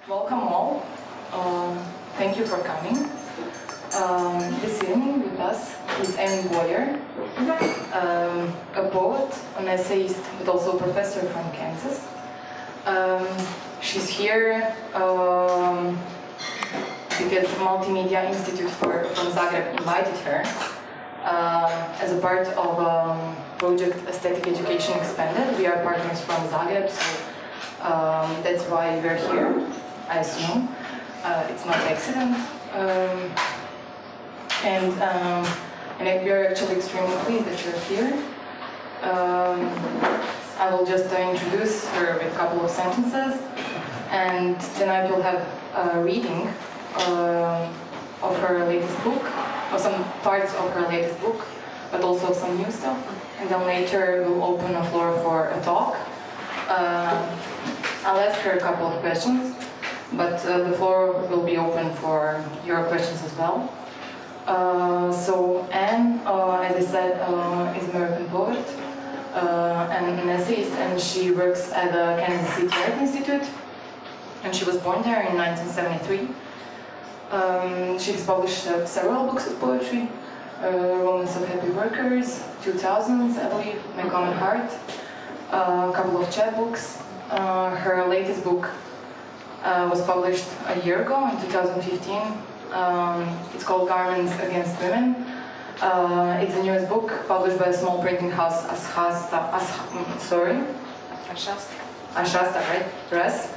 Welcome all. Thank you for coming. This evening with us is Amy Boyer, a poet, an essayist, but also a professor from Kansas. She's here because the Multimedia Institute from Zagreb invited her as a part of project Aesthetic Education Expanded. We are partners from Zagreb, so that's why we're here, I assume. It's not accident. And we're actually extremely pleased that you're here. I will just introduce her with a couple of sentences, and tonight we'll have a reading of her latest book, or some parts of her latest book, but also some new stuff. And then later we'll open the floor for a talk. I'll ask her a couple of questions, but the floor will be open for your questions as well. So Anne, as I said, is an American poet and an essayist, and she works at the Kansas City Art Institute, and she was born there in 1973. She has published several books of poetry, Romance of Happy Workers, 2000s, I believe, My Common Heart, a couple of chapbooks. Her latest book was published a year ago, in 2015. It's called Garments Against Women. It's the newest book published by a small printing house, Ashasta, right? Press.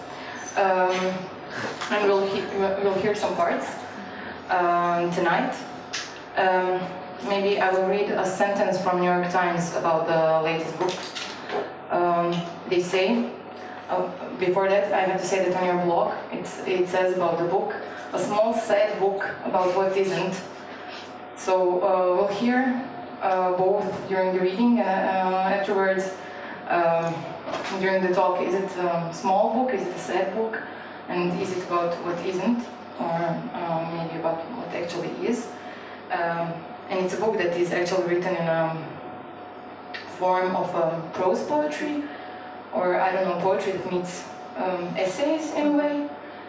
And we'll hear some parts tonight. Maybe I will read a sentence from New York Times about the latest book. They say, before that, I have to say that on your blog, it says about the book, a small sad book about what isn't. So we'll hear both during the reading and afterwards during the talk. Is it a small book? Is it a sad book? And is it about what isn't? Or maybe about what actually is? And it's a book that is actually written in a form of prose poetry, or I don't know, poetry that meets essays in a way.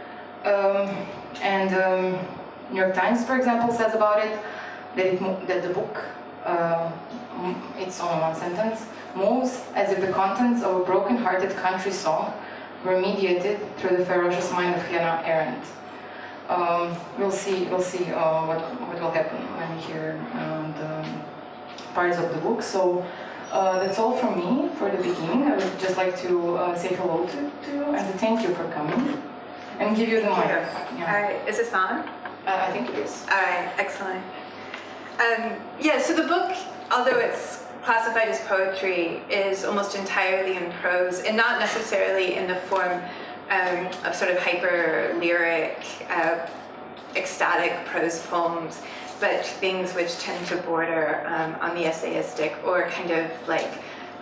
New York Times, for example, says about it that the book, it's only one sentence, moves as if the contents of a broken-hearted country song were mediated through the ferocious mind of Hannah Arendt. We'll see what will happen when we hear the parts of the book. So that's all from me for the beginning. I would just like to say hello to you and to thank you for coming and give you the mic. Yeah. Is this on? I think it is. All right, excellent. Yeah, so the book, although it's classified as poetry, is almost entirely in prose, and not necessarily in the form of sort of hyper-lyric, ecstatic prose poems, but things which tend to border on the essayistic, or kind of like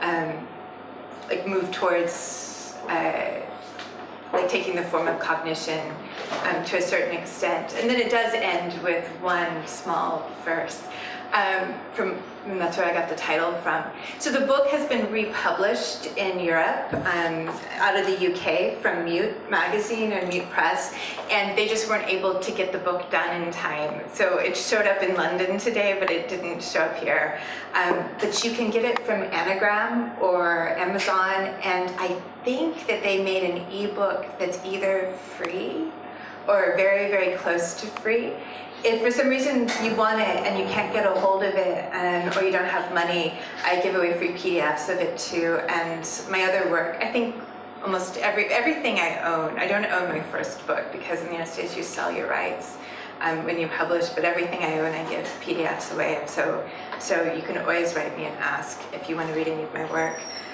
move towards like taking the form of cognition to a certain extent. And then it does end with one small verse. And that's where I got the title from. So the book has been republished in Europe, out of the UK, from Mute Magazine and Mute Press, and they just weren't able to get the book done in time. So it showed up in London today, but it didn't show up here. But you can get it from Anagram or Amazon, and I think that they made an ebook that's either free or very, very close to free. If for some reason you want it and you can't get a hold of it, or you don't have money, I give away free PDFs of it too. And my other work, I think almost everything I own. I don't own my first book because in the United States you sell your rights when you publish, but everything I own I give PDFs away. And so you can always write me and ask if you want to read any of my work.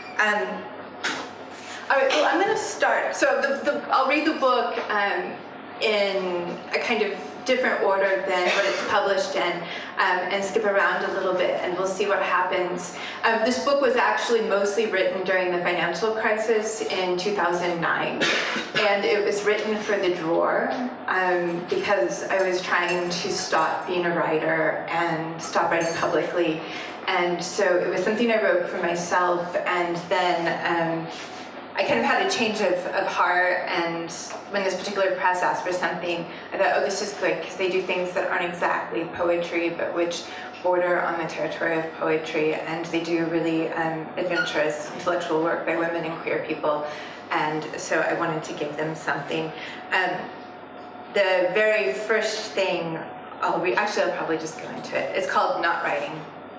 All right, well, I'm going to start. So I'll read the book in a kind of different order than what it's published in, and skip around a little bit, and we'll see what happens. This book was actually mostly written during the financial crisis in 2009, and it was written for the drawer because I was trying to stop being a writer and stop writing publicly. And so it was something I wrote for myself, and then I kind of had a change of heart, and when this particular press asked for something, I thought, oh, this is good, because they do things that aren't exactly poetry, but which border on the territory of poetry, and they do really adventurous intellectual work by women and queer people, and so I wanted to give them something. The very first thing, I'll probably just go into it. It's called Not Writing.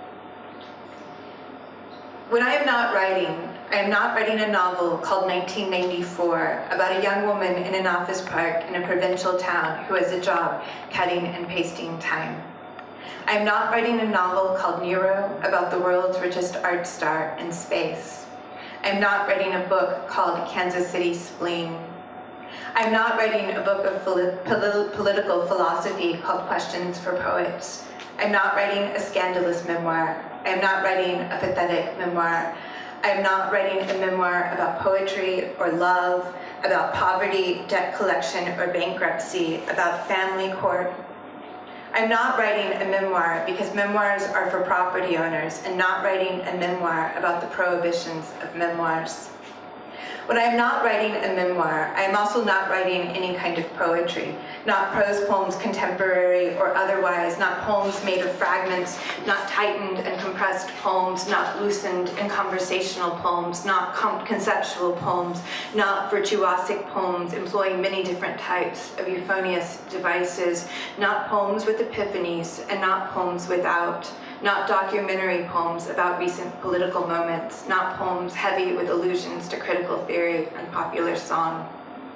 When I am not writing a novel called 1994 about a young woman in an office park in a provincial town who has a job cutting and pasting time. I am not writing a novel called Nero about the world's richest art star in space. I am not writing a book called Kansas City Spleen. I am not writing a book of political philosophy called Questions for Poets. I am not writing a scandalous memoir. I am not writing a pathetic memoir. I am not writing a memoir about poetry or love, about poverty, debt collection, or bankruptcy, about family court. I'm not writing a memoir because memoirs are for property owners, and not writing a memoir about the prohibitions of memoirs. When I am not writing a memoir, I am also not writing any kind of poetry, not prose poems, contemporary or otherwise, not poems made of fragments, not tightened and compressed poems, not loosened and conversational poems, not conceptual poems, not virtuosic poems employing many different types of euphonious devices, not poems with epiphanies and not poems without, not documentary poems about recent political moments, not poems heavy with allusions to critical theory and popular song.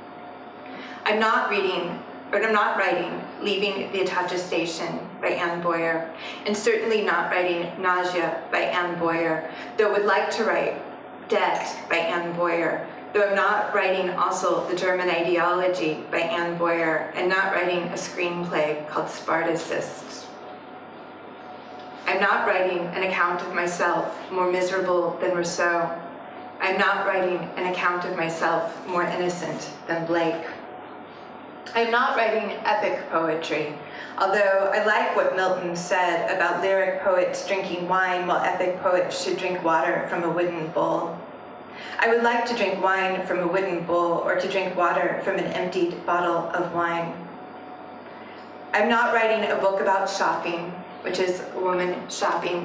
I'm not writing Leaving the Atocha Station by Anne Boyer, and certainly not writing Nausea by Anne Boyer, though I would like to write Debt by Anne Boyer, though I'm not writing also The German Ideology by Anne Boyer, and not writing a screenplay called Spartacist. I'm not writing an account of myself more miserable than Rousseau. I'm not writing an account of myself more innocent than Blake. I'm not writing epic poetry, although I like what Milton said about lyric poets drinking wine while epic poets should drink water from a wooden bowl. I would like to drink wine from a wooden bowl or to drink water from an emptied bottle of wine. I'm not writing a book about shopping, which is a woman shopping.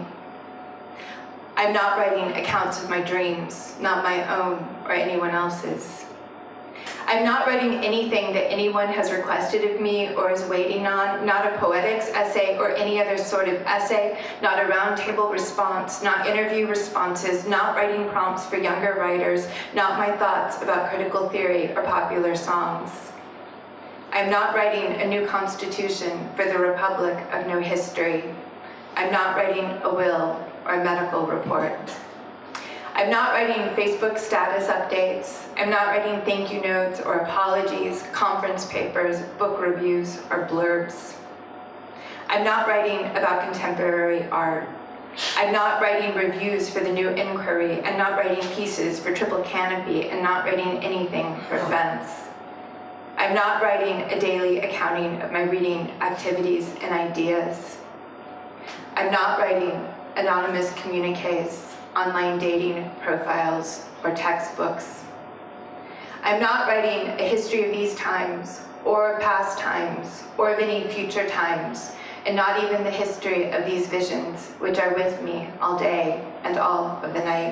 I'm not writing accounts of my dreams, not my own or anyone else's. I'm not writing anything that anyone has requested of me or is waiting on, not a poetics essay or any other sort of essay, not a roundtable response, not interview responses, not writing prompts for younger writers, not my thoughts about critical theory or popular songs. I'm not writing a new constitution for the Republic of no history. I'm not writing a will or a medical report. I'm not writing Facebook status updates. I'm not writing thank you notes or apologies, conference papers, book reviews, or blurbs. I'm not writing about contemporary art. I'm not writing reviews for the New Inquiry, and not writing pieces for Triple Canopy, and not writing anything for Fence. I'm not writing a daily accounting of my reading activities and ideas. I'm not writing anonymous communiques, online dating profiles, or textbooks. I'm not writing a history of these times, or past times, or of any future times, and not even the history of these visions, which are with me all day and all of the night.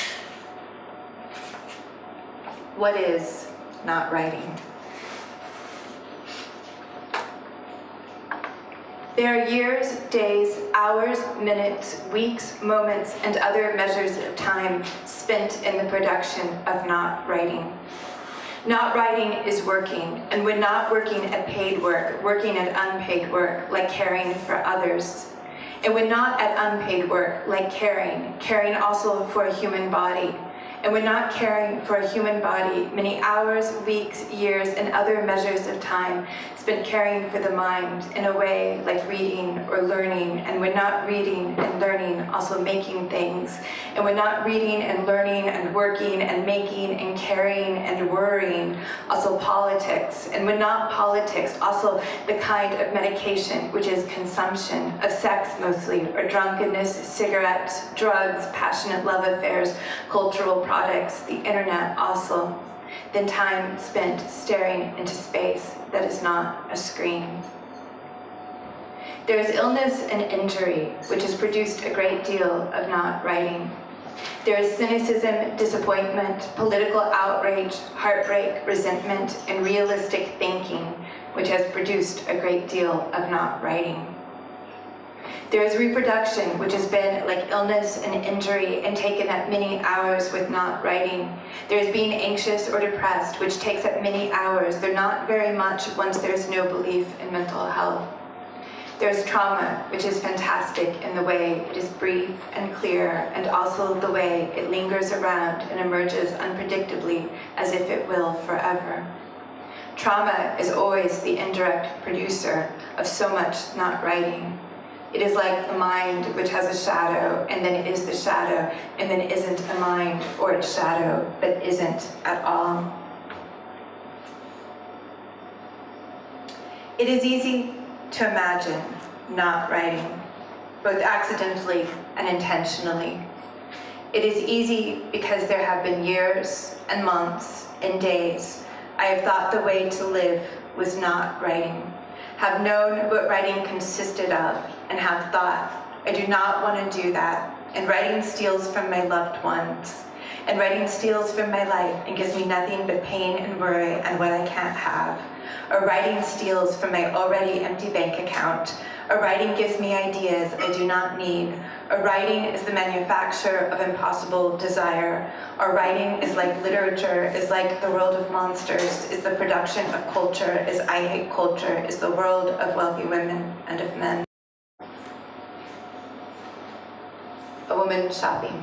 What is not writing? There are years, days, hours, minutes, weeks, moments, and other measures of time spent in the production of not writing. Not writing is working, and when not working at paid work, working at unpaid work, like caring for others. And when not at unpaid work, like caring also for a human body. And when not caring for a human body, many hours, weeks, years, and other measures of time spent caring for the mind in a way like reading or learning, and when not reading and learning, also making things, and when not reading and learning and working and making and carrying and worrying, also politics, and when not politics, also the kind of medication which is consumption of sex mostly, or drunkenness, cigarettes, drugs, passionate love affairs, cultural products, the internet also, than time spent staring into space that is not a screen. There is illness and injury, which has produced a great deal of not writing. There is cynicism, disappointment, political outrage, heartbreak, resentment, and realistic thinking, which has produced a great deal of not writing. There is reproduction, which has been like illness and injury and taken up many hours with not writing. There is being anxious or depressed, which takes up many hours, though not very much once there is no belief in mental health. There is trauma, which is fantastic in the way it is brief and clear, and also the way it lingers around and emerges unpredictably as if it will forever. Trauma is always the indirect producer of so much not writing. It is like the mind which has a shadow, and then it is the shadow, and then it isn't a mind or a shadow, but isn't at all. It is easy to imagine not writing, both accidentally and intentionally. It is easy because there have been years and months and days I have thought the way to live was not writing, have known what writing consisted of, and have thought, I do not want to do that, and writing steals from my loved ones, and writing steals from my life and gives me nothing but pain and worry and what I can't have. Or writing steals from my already empty bank account. Or writing gives me ideas I do not need. Or writing is the manufacture of impossible desire. Or writing is like literature, is like the world of monsters, is the production of culture, is I hate culture, is the world of wealthy women and of men. A woman shopping.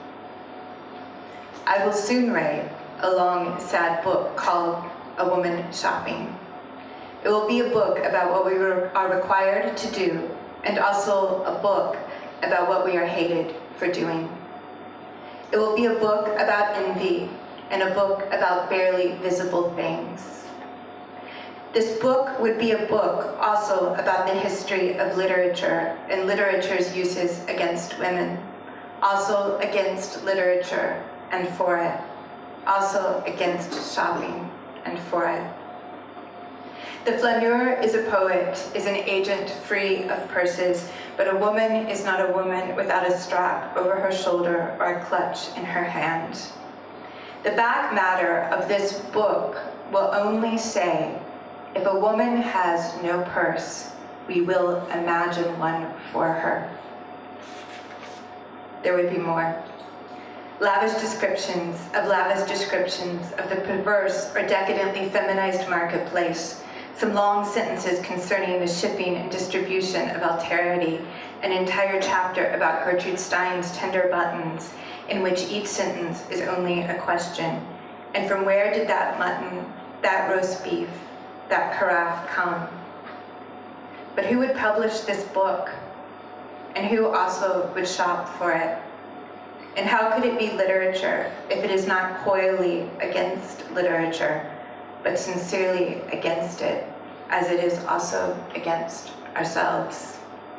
I will soon write a long, sad book called A Woman Shopping. It will be a book about what we are required to do, and also a book about what we are hated for doing. It will be a book about envy, and a book about barely visible things. This book would be a book also about the history of literature and literature's uses against women, also against literature and for it, also against shopping and for it. The flaneur is a poet, is an agent free of purses, but a woman is not a woman without a strap over her shoulder or a clutch in her hand. The back matter of this book will only say, if a woman has no purse, we will imagine one for her. There would be more. Lavish descriptions of the perverse or decadently feminized marketplace, some long sentences concerning the shipping and distribution of alterity, an entire chapter about Gertrude Stein's tender buttons, in which each sentence is only a question. And from where did that mutton, that roast beef, that carafe come? But who would publish this book? And who also would shop for it? And how could it be literature if it is not coyly against literature, but sincerely against it, as it is also against ourselves?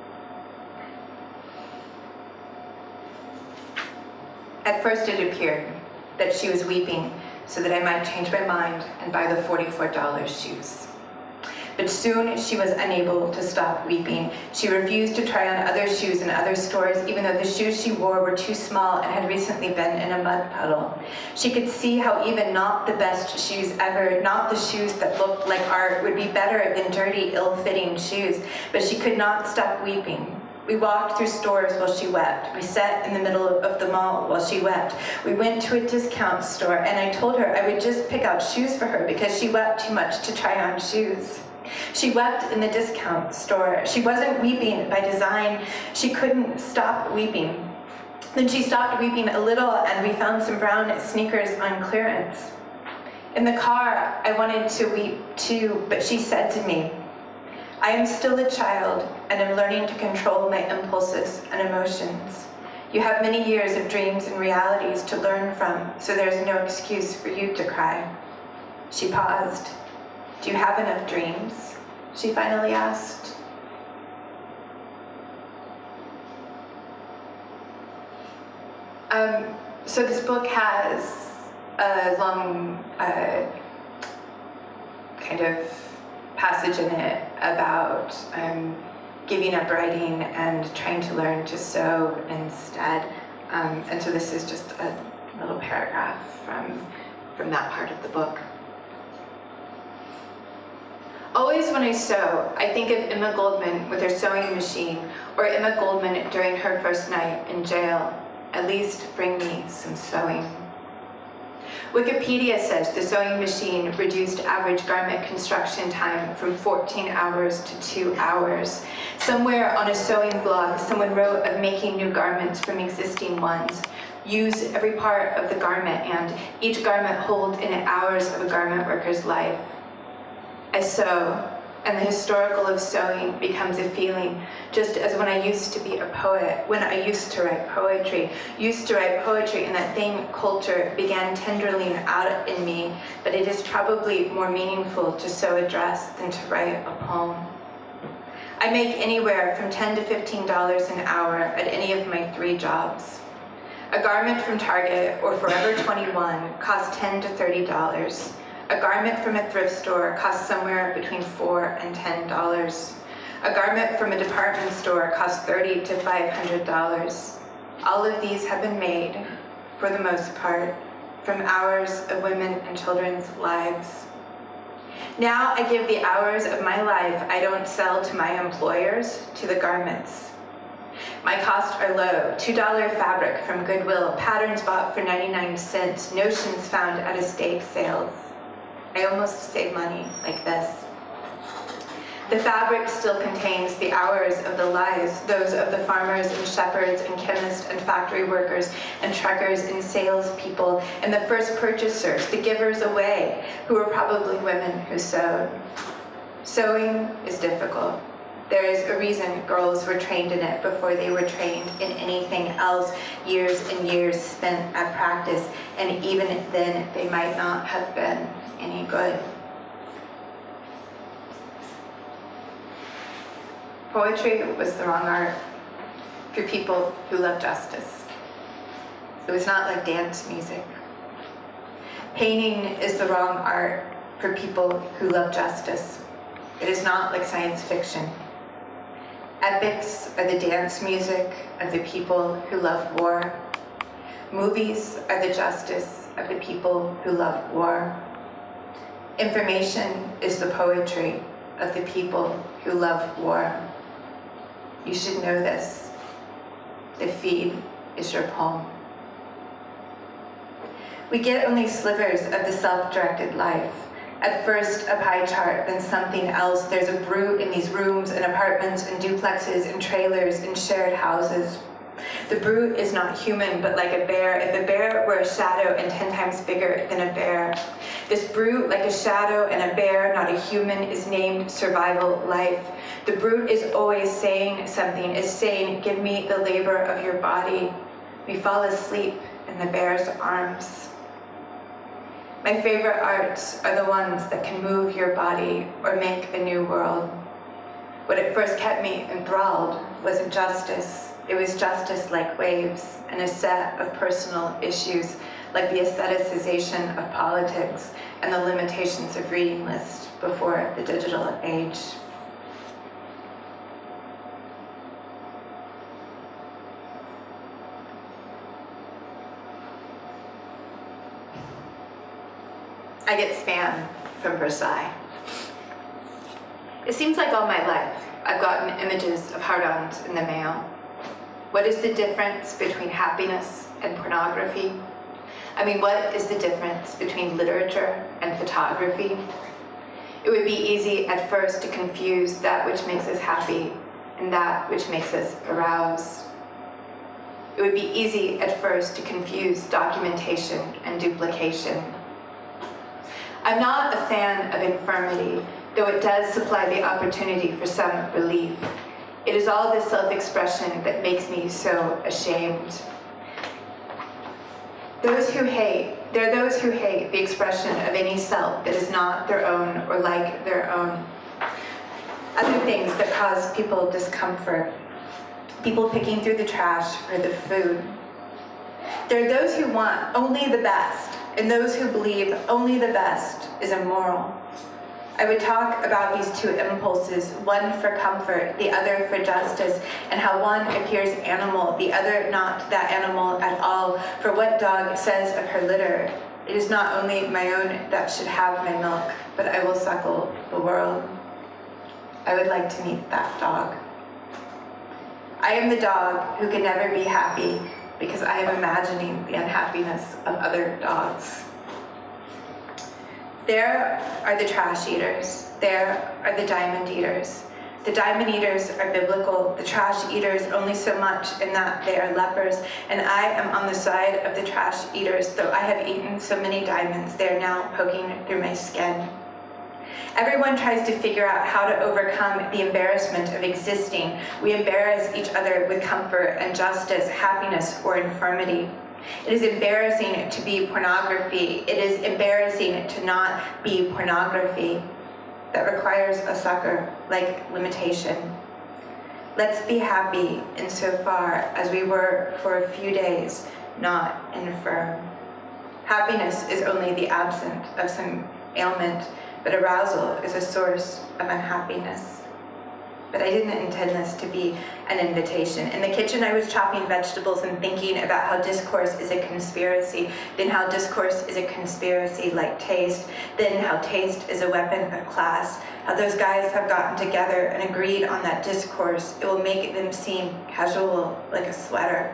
At first it appeared that she was weeping so that I might change my mind and buy the $44 shoes. But soon she was unable to stop weeping. She refused to try on other shoes in other stores, even though the shoes she wore were too small and had recently been in a mud puddle. She could see how even not the best shoes ever, not the shoes that looked like art, would be better than dirty, ill-fitting shoes, but she could not stop weeping. We walked through stores while she wept. We sat in the middle of the mall while she wept. We went to a discount store, and I told her I would just pick out shoes for her because she wept too much to try on shoes. She wept in the discount store. She wasn't weeping by design. She couldn't stop weeping. Then she stopped weeping a little, and we found some brown sneakers on clearance. In the car, I wanted to weep too, but she said to me, I am still a child, and am learning to control my impulses and emotions. You have many years of dreams and realities to learn from, so there's no excuse for you to cry. She paused. Do you have enough dreams? She finally asked. So this book has a long kind of passage in it about giving up writing and trying to learn to sew instead. And so this is just a little paragraph from that part of the book. Always when I sew, I think of Emma Goldman with her sewing machine, or Emma Goldman during her first night in jail. At least bring me some sewing. Wikipedia says the sewing machine reduced average garment construction time from 14 hours to 2 hours. Somewhere on a sewing blog, someone wrote of making new garments from existing ones. Use every part of the garment, and each garment holds in it hours of a garment worker's life. I sew, and the historical of sewing becomes a feeling, just as when I used to be a poet, when I used to write poetry, and that thing, culture, began tenderly out in me, but it is probably more meaningful to sew a dress than to write a poem. I make anywhere from $10 to $15 an hour at any of my 3 jobs. A garment from Target or Forever 21 costs $10 to $30. A garment from a thrift store costs somewhere between $4 and $10. A garment from a department store costs $30 to $500. All of these have been made, for the most part, from hours of women and children's lives. Now I give the hours of my life I don't sell to my employers to the garments. My costs are low, $2 fabric from Goodwill, patterns bought for 99 cents, notions found at estate sales. I almost save money like this. The fabric still contains the hours of the lives, those of the farmers and shepherds and chemists and factory workers and truckers and salespeople and the first purchasers, the givers away, who were probably women who sewed. Sewing is difficult. There is a reason girls were trained in it before they were trained in anything else, years and years spent at practice, and even then they might not have been any good. Poetry was the wrong art for people who love justice. It was not like dance music. Painting is the wrong art for people who love justice. It is not like science fiction. Epics are the dance music of the people who love war. Movies are the justice of the people who love war. Information is the poetry of the people who love war. You should know this. The feed is your poem. We get only slivers of the self-directed life. At first a pie chart, then something else. There's a brute in these rooms and apartments and duplexes and trailers and shared houses. The brute is not human, but like a bear. If a bear were a shadow and 10 times bigger than a bear. This brute, like a shadow and a bear, not a human, is named survival life. The brute is always saying something, is saying, give me the labor of your body. We fall asleep in the bear's arms. My favorite arts are the ones that can move your body or make a new world. What at first kept me enthralled wasn't justice. It was justice like waves and a set of personal issues like the aestheticization of politics and the limitations of reading lists before the digital age. I get spam from Versailles. It seems like all my life I've gotten images of hard-ons in the mail. What is the difference between happiness and pornography? I mean, what is the difference between literature and photography? It would be easy at first to confuse that which makes us happy and that which makes us aroused. It would be easy at first to confuse documentation and duplication. I'm not a fan of infirmity, though it does supply the opportunity for some relief. It is all this self-expression that makes me so ashamed. There are those who hate the expression of any self that is not their own or like their own. Other things that cause people discomfort. People picking through the trash for the food. There are those who want only the best, and those who believe only the best is immoral. I would talk about these two impulses, one for comfort, the other for justice, and how one appears animal, the other not that animal at all. For what dog says of her litter, it is not only my own that should have my milk, but I will suckle the world. I would like to meet that dog. I am the dog who can never be happy because I am imagining the unhappiness of other dogs. There are the trash eaters. There are the diamond eaters. The diamond eaters are biblical, the trash eaters only so much in that they are lepers, and I am on the side of the trash eaters, though I have eaten so many diamonds, they are now poking through my skin. Everyone tries to figure out how to overcome the embarrassment of existing. We embarrass each other with comfort and justice, happiness, or infirmity. It is embarrassing to be pornography. It is embarrassing to not be pornography. That requires a sucker, like limitation. Let's be happy insofar as we were for a few days, not infirm. Happiness is only the absence of some ailment, but arousal is a source of unhappiness. But I didn't intend this to be an invitation. In the kitchen, I was chopping vegetables and thinking about how discourse is a conspiracy, then how discourse is a conspiracy like taste, then how taste is a weapon of class, how those guys have gotten together and agreed on that discourse. It will make them seem casual, like a sweater.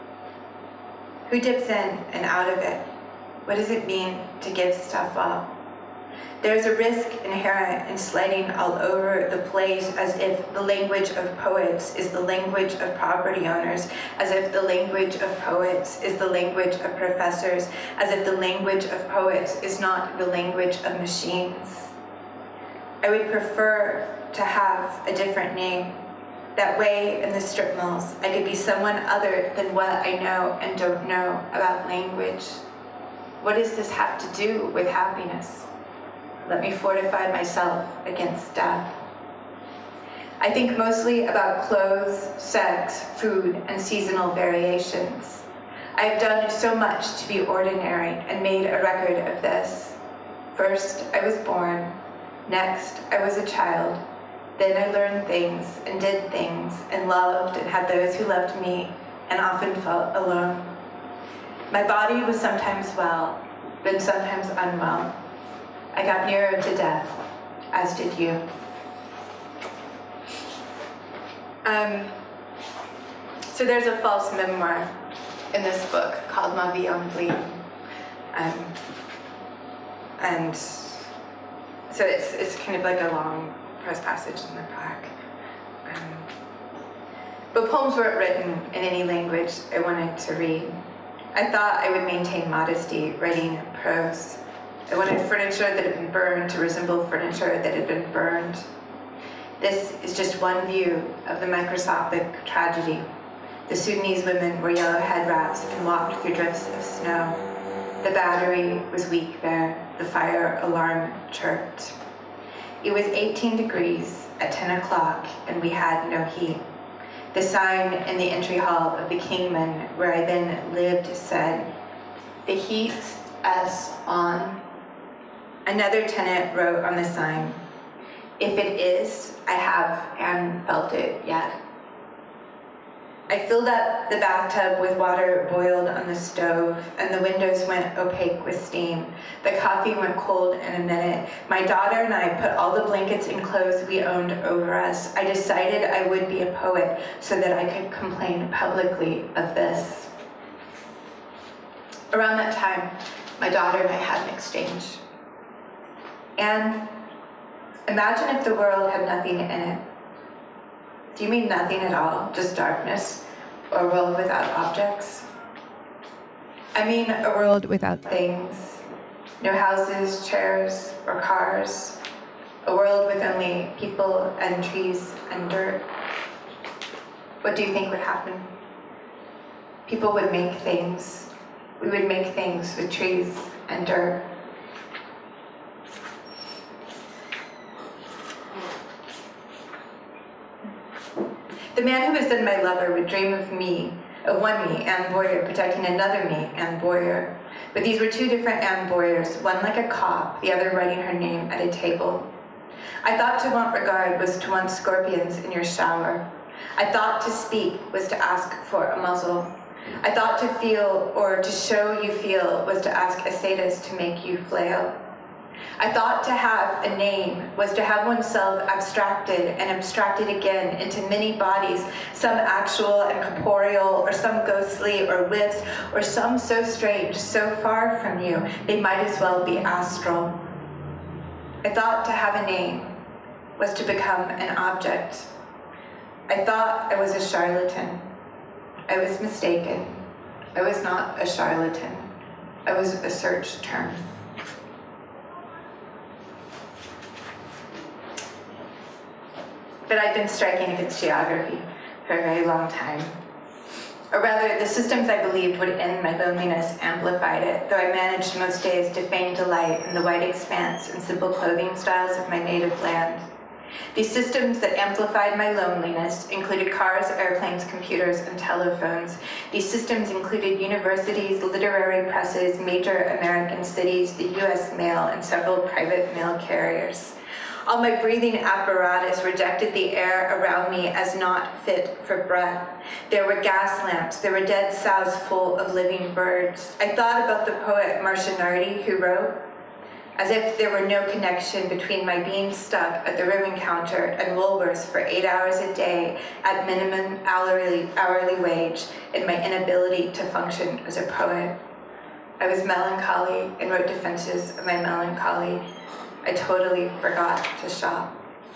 Who dips in and out of it? What does it mean to give stuff up? There's a risk inherent in sliding all over the place, as if the language of poets is the language of property owners, as if the language of poets is the language of professors, as if the language of poets is not the language of machines. I would prefer to have a different name. That way, in the strip malls, I could be someone other than what I know and don't know about language. What does this have to do with happiness? Let me fortify myself against death. I think mostly about clothes, sex, food, and seasonal variations. I have done so much to be ordinary and made a record of this. First, I was born. Next, I was a child. Then I learned things and did things and loved and had those who loved me and often felt alone. My body was sometimes well, then sometimes unwell. I got nearer to death, as did you. So there's a false memoir in this book called Ma Vie en Bleed. And so it's kind of like a long prose passage in the back. But poems weren't written in any language I wanted to read. I thought I would maintain modesty writing prose. I wanted furniture that had been burned to resemble furniture that had been burned. This is just one view of the microscopic tragedy. The Sudanese women wore yellow head wraps and walked through drifts of snow. The battery was weak there. The fire alarm chirped. It was 18 degrees at 10 o'clock and we had no heat. The sign in the entry hall of the Kingman, where I then lived, said, "The heat is on." Another tenant wrote on the sign, "If it is, I haven't felt it yet." I filled up the bathtub with water boiled on the stove, and the windows went opaque with steam. The coffee went cold in a minute. My daughter and I put all the blankets and clothes we owned over us. I decided I would be a poet so that I could complain publicly of this. Around that time, my daughter and I had an exchange. And imagine if the world had nothing in it. Do you mean nothing at all, just darkness, or a world without objects? I mean a world without things. No houses, chairs, or cars. A world with only people and trees and dirt. What do you think would happen? People would make things. We would make things with trees and dirt. The man who was then my lover would dream of me, of one me, Anne Boyer, protecting another me, Anne Boyer. But these were two different Anne Boyers, one like a cop, the other writing her name at a table. I thought to want regard was to want scorpions in your shower. I thought to speak was to ask for a muzzle. I thought to feel or to show you feel was to ask a sadist to make you flail. I thought to have a name was to have oneself abstracted and abstracted again into many bodies, some actual and corporeal, or some ghostly or whiffs, or some so strange, so far from you, they might as well be astral. I thought to have a name was to become an object. I thought I was a charlatan. I was mistaken. I was not a charlatan. I was a search term. But I've been striking against geography for a very long time. Or rather, the systems I believed would end my loneliness amplified it, though I managed most days to feign delight in the white expanse and simple clothing styles of my native land. These systems that amplified my loneliness included cars, airplanes, computers, and telephones. These systems included universities, literary presses, major American cities, the US mail, and several private mail carriers. All my breathing apparatus rejected the air around me as not fit for breath. There were gas lamps, there were dead sows full of living birds. I thought about the poet Marcia Nardi, who wrote, as if there were no connection between my being stuck at the ribbon counter and Woolworths for 8 hours a day at minimum hourly wage and my inability to function as a poet. I was melancholy and wrote defenses of my melancholy. I totally forgot to shop.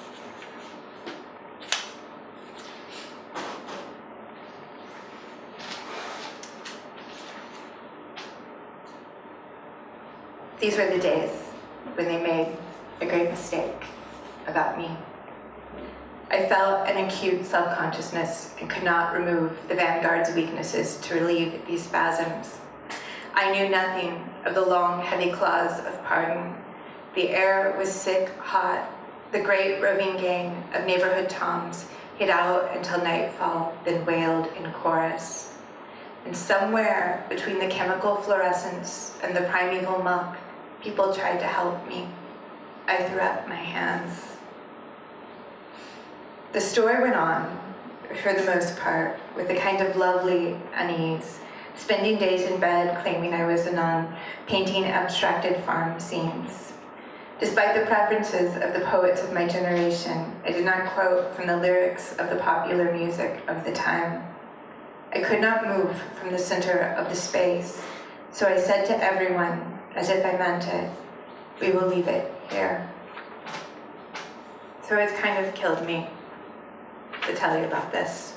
These were the days when they made a great mistake about me. I felt an acute self-consciousness and could not remove the vanguard's weaknesses to relieve these spasms. I knew nothing of the long, heavy claws of pardon. The air was sick, hot. The great roving gang of neighborhood toms hid out until nightfall, then wailed in chorus. And somewhere between the chemical fluorescence and the primeval muck, people tried to help me. I threw up my hands. The story went on, for the most part, with a kind of lovely unease, spending days in bed claiming I was a nun, painting abstracted farm scenes. Despite the preferences of the poets of my generation, I did not quote from the lyrics of the popular music of the time. I could not move from the center of the space, so I said to everyone, as if I meant it, we will leave it here. So it's kind of killed me to tell you about this.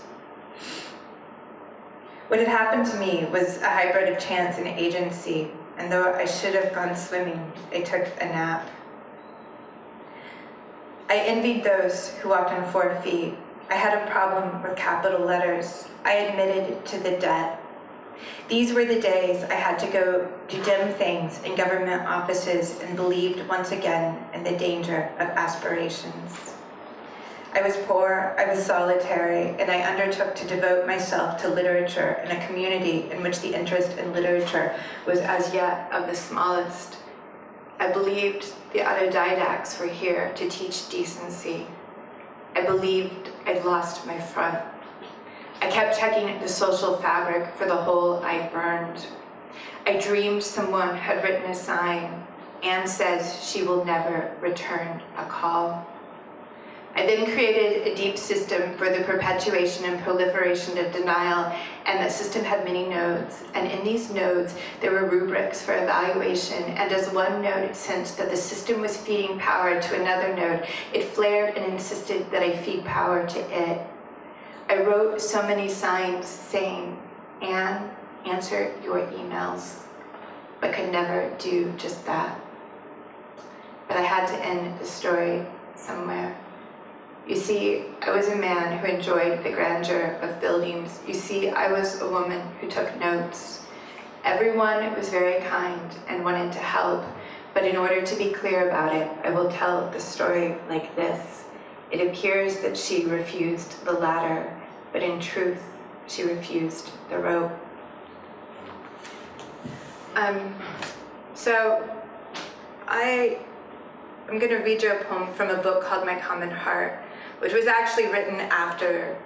What had happened to me was a hybrid of chance and agency, and though I should have gone swimming, I took a nap. I envied those who walked on 4 feet. I had a problem with capital letters. I admitted to the debt. These were the days I had to go do dim things in government offices and believed once again in the danger of aspirations. I was poor, I was solitary, and I undertook to devote myself to literature in a community in which the interest in literature was as yet of the smallest. I believed the autodidacts were here to teach decency. I believed I'd lost my front. I kept checking the social fabric for the hole I burned. I dreamed someone had written a sign, Anne says she will never return a call. I then created a deep system for the perpetuation and proliferation of denial, and that system had many nodes. And in these nodes, there were rubrics for evaluation, and as one node sensed that the system was feeding power to another node, it flared and insisted that I feed power to it. I wrote so many signs saying, Anne, answer your emails, but could never do just that. But I had to end the story somewhere. You see, I was a man who enjoyed the grandeur of buildings. You see, I was a woman who took notes. Everyone was very kind and wanted to help, but in order to be clear about it, I will tell the story like this. It appears that she refused the latter, but in truth, she refused the rope. So I'm going to read you a poem from a book called My Common Heart, which was actually written after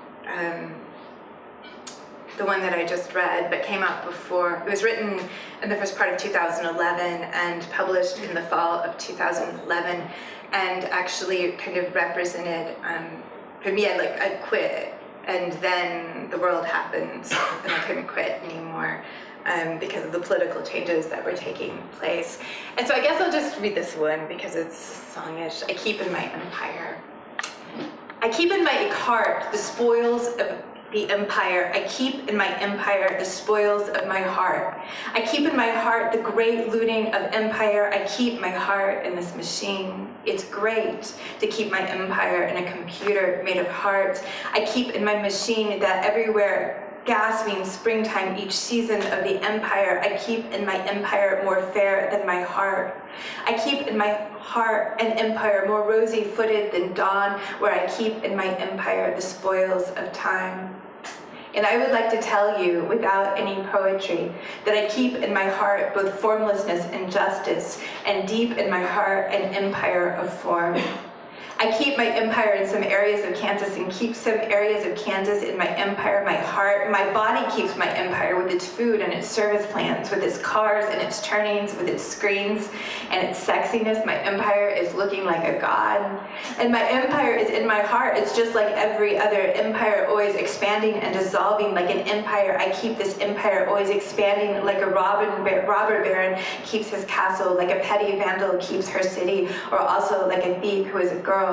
the one that I just read, but came out before. It was written in the first part of 2011 and published in the fall of 2011, and actually kind of represented, for me, I quit, and then the world happened, and I couldn't quit anymore. Because of the political changes that were taking place. And so I guess I'll just read this one because it's songish. I keep in my empire. I keep in my heart the spoils of the empire. I keep in my empire the spoils of my heart. I keep in my heart the great looting of empire. I keep my heart in this machine. It's great to keep my empire in a computer made of hearts. I keep in my machine that everywhere gasping springtime each season of the empire. I keep in my empire more fair than my heart. I keep in my heart an empire more rosy-footed than dawn, where I keep in my empire the spoils of time. And I would like to tell you, without any poetry, that I keep in my heart both formlessness and justice, and deep in my heart an empire of form. I keep my empire in some areas of Kansas and keep some areas of Kansas in my empire, my heart. My body keeps my empire with its food and its service plans, with its cars and its turnings, with its screens and its sexiness. My empire is looking like a god. And my empire is in my heart. It's just like every other empire, always expanding and dissolving like an empire. I keep this empire always expanding like a robber baron keeps his castle, like a petty vandal keeps her city, or also like a thief who is a girl.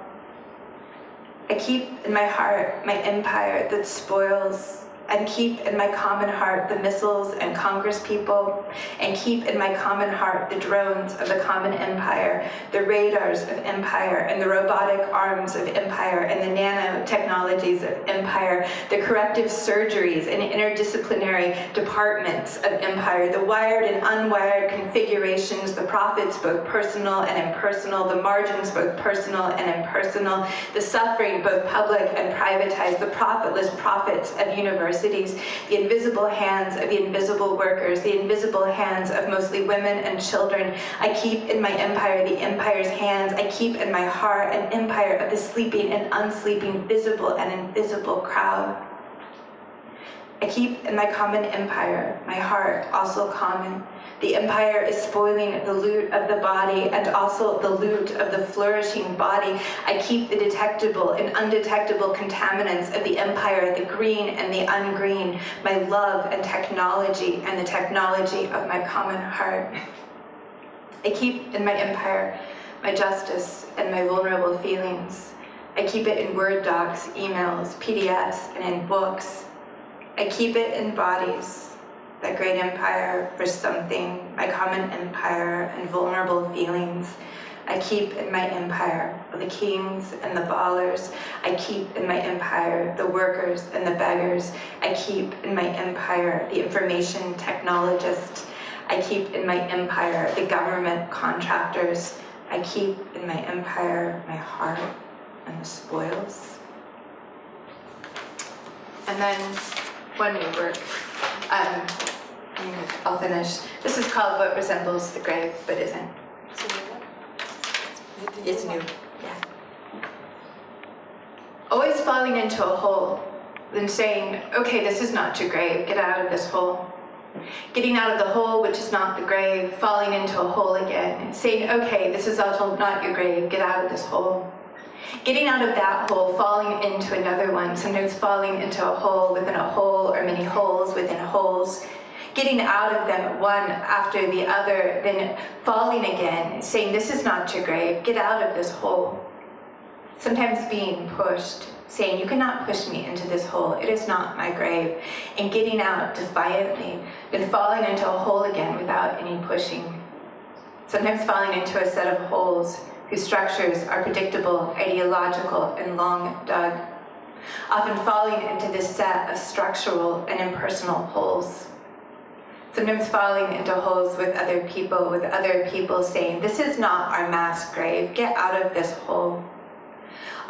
I keep in my heart my empire that spoils, and keep in my common heart the missiles and Congress people, and keep in my common heart the drones of the common empire, the radars of empire, and the robotic arms of empire, and the nanotechnologies of empire, the corrective surgeries and interdisciplinary departments of empire, the wired and unwired configurations, the profits both personal and impersonal, the margins both personal and impersonal, the suffering both public and privatized, the profitless profits of universities, the invisible hands of the invisible workers, the invisible hands of mostly women and children. I keep in my empire the empire's hands. I keep in my heart an empire of the sleeping and unsleeping, visible and invisible crowd. I keep in my common empire, my heart also common. The empire is spoiling the loot of the body and also the loot of the flourishing body. I keep the detectable and undetectable contaminants of the empire, the green and the ungreen, my love and technology and the technology of my common heart. I keep in my empire my justice and my vulnerable feelings. I keep it in Word docs, emails, PDFs, and in books. I keep it in bodies. That great empire for something, my common empire and vulnerable feelings. I keep in my empire the kings and the ballers. I keep in my empire the workers and the beggars. I keep in my empire the information technologists. I keep in my empire the government contractors. I keep in my empire my heart and the spoils. And then one new work. I'll finish. This is called What Resembles the Grave But Isn't. It's new. Yeah. Always falling into a hole, then saying, okay, this is not your grave, get out of this hole. Getting out of the hole, which is not the grave, falling into a hole again, saying, okay, this is also not your grave, get out of this hole. Getting out of that hole, falling into another one, sometimes falling into a hole within a hole or many holes within holes. Getting out of them one after the other, then falling again, saying, this is not your grave, get out of this hole. Sometimes being pushed, saying, you cannot push me into this hole, it is not my grave. And getting out defiantly, then falling into a hole again without any pushing. Sometimes falling into a set of holes whose structures are predictable, ideological, and long dug. Often falling into this set of structural and impersonal holes. Sometimes falling into holes with other people saying, this is not our mass grave, get out of this hole.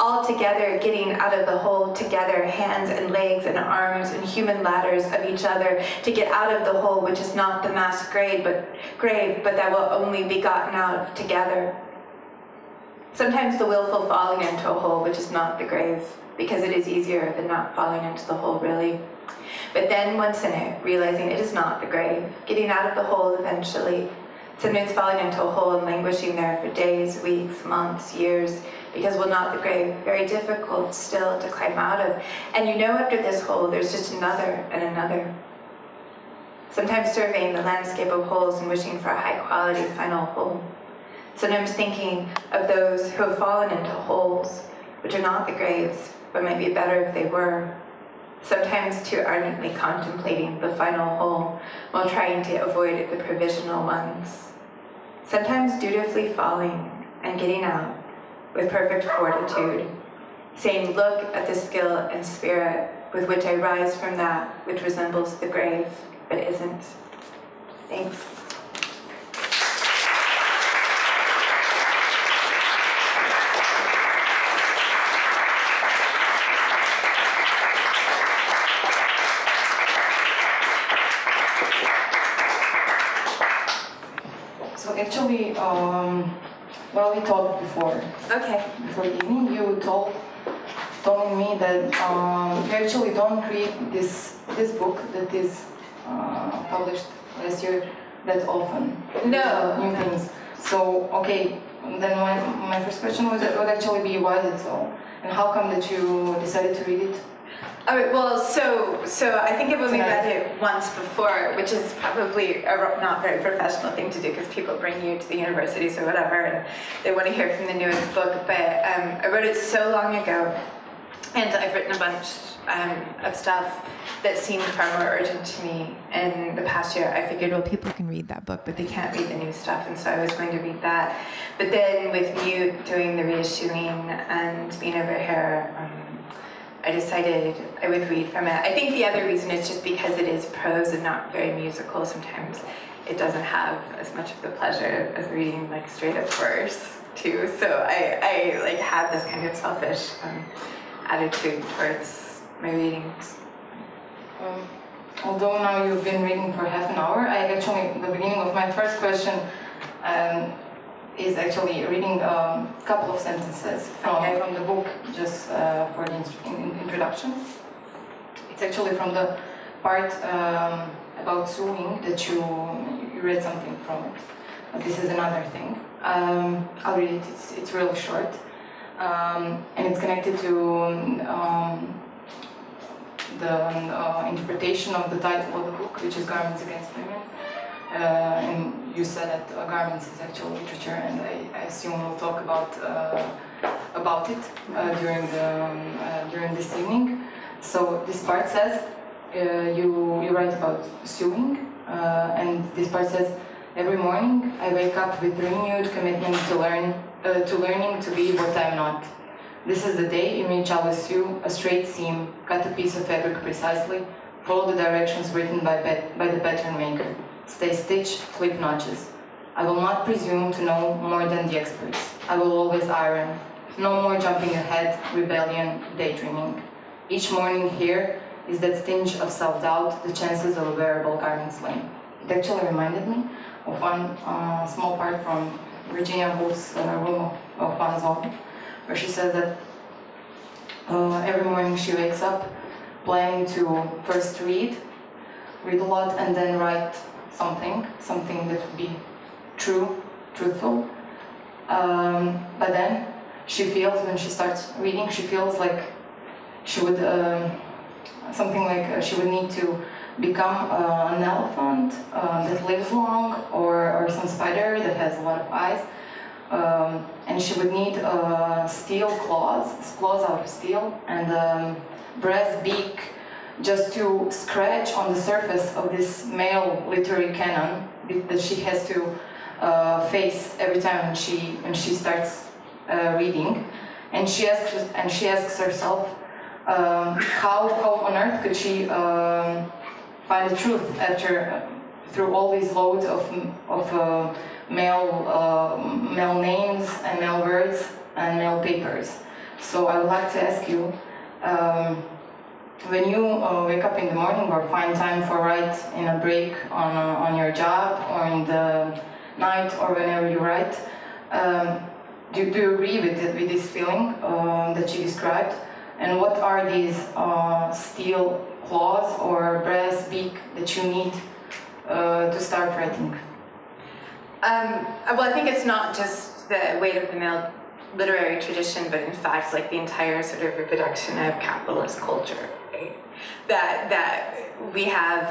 all together, getting out of the hole together, hands and legs and arms and human ladders of each other to get out of the hole, which is not the mass grave, but that will only be gotten out together. Sometimes the willful falling into a hole, which is not the grave, because it is easier than not falling into the hole, really. But then once in it, realizing it is not the grave, getting out of the hole eventually, sometimes falling into a hole and languishing there for days, weeks, months, years, because, well, not the grave, very difficult still to climb out of. And you know after this hole, there's just another and another. Sometimes surveying the landscape of holes and wishing for a high-quality final hole. Sometimes thinking of those who have fallen into holes, which are not the graves, but might be better if they were. Sometimes too ardently contemplating the final hole while trying to avoid the provisional ones. Sometimes dutifully falling and getting out with perfect fortitude, saying, look at the skill and spirit with which I rise from that which resembles the grave, but isn't. Thanks. So actually, well, we talked before. Okay. Before the evening, you told me that you actually don't read this book that is published last year that often. No. New things. So, okay, then my first question would actually be, why is it so? And how come that you decided to read it? All right, well, so I think I've only read it once before, which is probably a not very professional thing to do because people bring you to the universities or whatever and they want to hear from the newest book, but I wrote it so long ago and I've written a bunch of stuff that seemed far more urgent to me in the past year. I figured, well, people can read that book, but they can't read the new stuff, and so I was going to read that. But then with Mute doing the reissuing and being over here, I decided I would read from it. I think the other reason is just because it is prose and not very musical. Sometimes it doesn't have as much of the pleasure of reading like straight up verse too. So I like have this kind of selfish attitude towards my readings. Although now you've been reading for half an hour, the beginning of my first question is actually reading a couple of sentences from the book, just for the introduction. It's actually from the part about suing that you read something from it. But this is another thing. I'll read it. It's really short, and it's connected to the interpretation of the title of the book, which is Garments Against Women. And you said that garments is actual literature, and I assume we'll talk about it during this evening. So this part says you write about sewing, and this part says, every morning I wake up with renewed commitment to learning to be what I'm not. This is the day in which I will sew a straight seam, cut a piece of fabric precisely, follow the directions written by the pattern maker. Stay stitched, clip notches. I will not presume to know more than the experts. I will always iron. No more jumping ahead, rebellion, daydreaming. Each morning here is that tinge of self-doubt, the chances of a wearable garment slaying. It actually reminded me of one small part from Virginia Woolf's Room of One's Own, where she says that every morning she wakes up planning to first read a lot, and then write something that would be truthful. But then she feels, when she starts reading, she feels like she would, she would need to become an elephant that lives long, or some spider that has a lot of eyes. And she would need steel claws out of steel, and brass beak, just to scratch on the surface of this male literary canon that she has to face every time when she starts reading. And she asks herself, how on earth could she find the truth through all these loads of male names and male words and male papers? So I would like to ask you, when you wake up in the morning or find time for write in a break on your job or in the night or whenever you write, do you agree with this feeling that you described? And what are these steel claws or brass beak that you need to start writing? Well, I think it's not just the weight of the male literary tradition, but in fact, like the entire sort of reproduction of capitalist culture, right? That we have,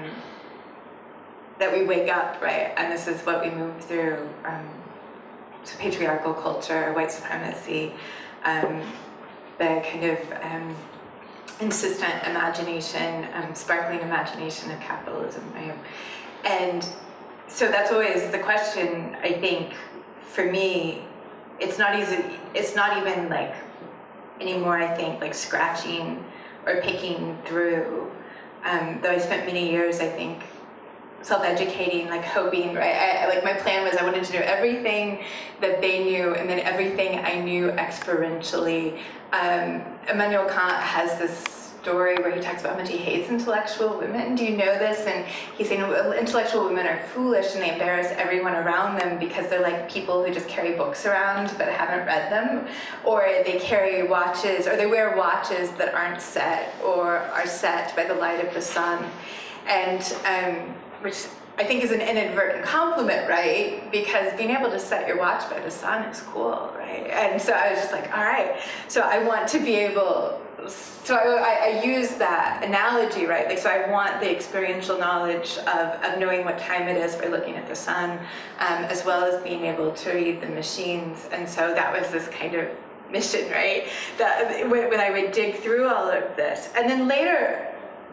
that we wake up, right? And this is what we move through. So patriarchal culture, white supremacy, the kind of insistent imagination, sparkling imagination of capitalism, right? And so that's always the question, I think, for me. It's not even like anymore, I think, like scratching or picking through. Though I spent many years, I think, self-educating, like hoping, right? Like my plan was I wanted to know everything that they knew and then everything I knew experientially. Immanuel Kant has this story where he talks about how much he hates intellectual women. Do you know this? And he's saying intellectual women are foolish and they embarrass everyone around them because they're like people who just carry books around but haven't read them, or they carry watches, or they wear watches that aren't set or are set by the light of the sun. And which I think is an inadvertent compliment, right? Because being able to set your watch by the sun is cool, right? And so I was just like, all right, so I want to be able, so I use that analogy, right? Like, so I want the experiential knowledge of knowing what time it is by looking at the sun, as well as being able to read the machines. And so that was this kind of mission, right? That when I would dig through all of this. And then later,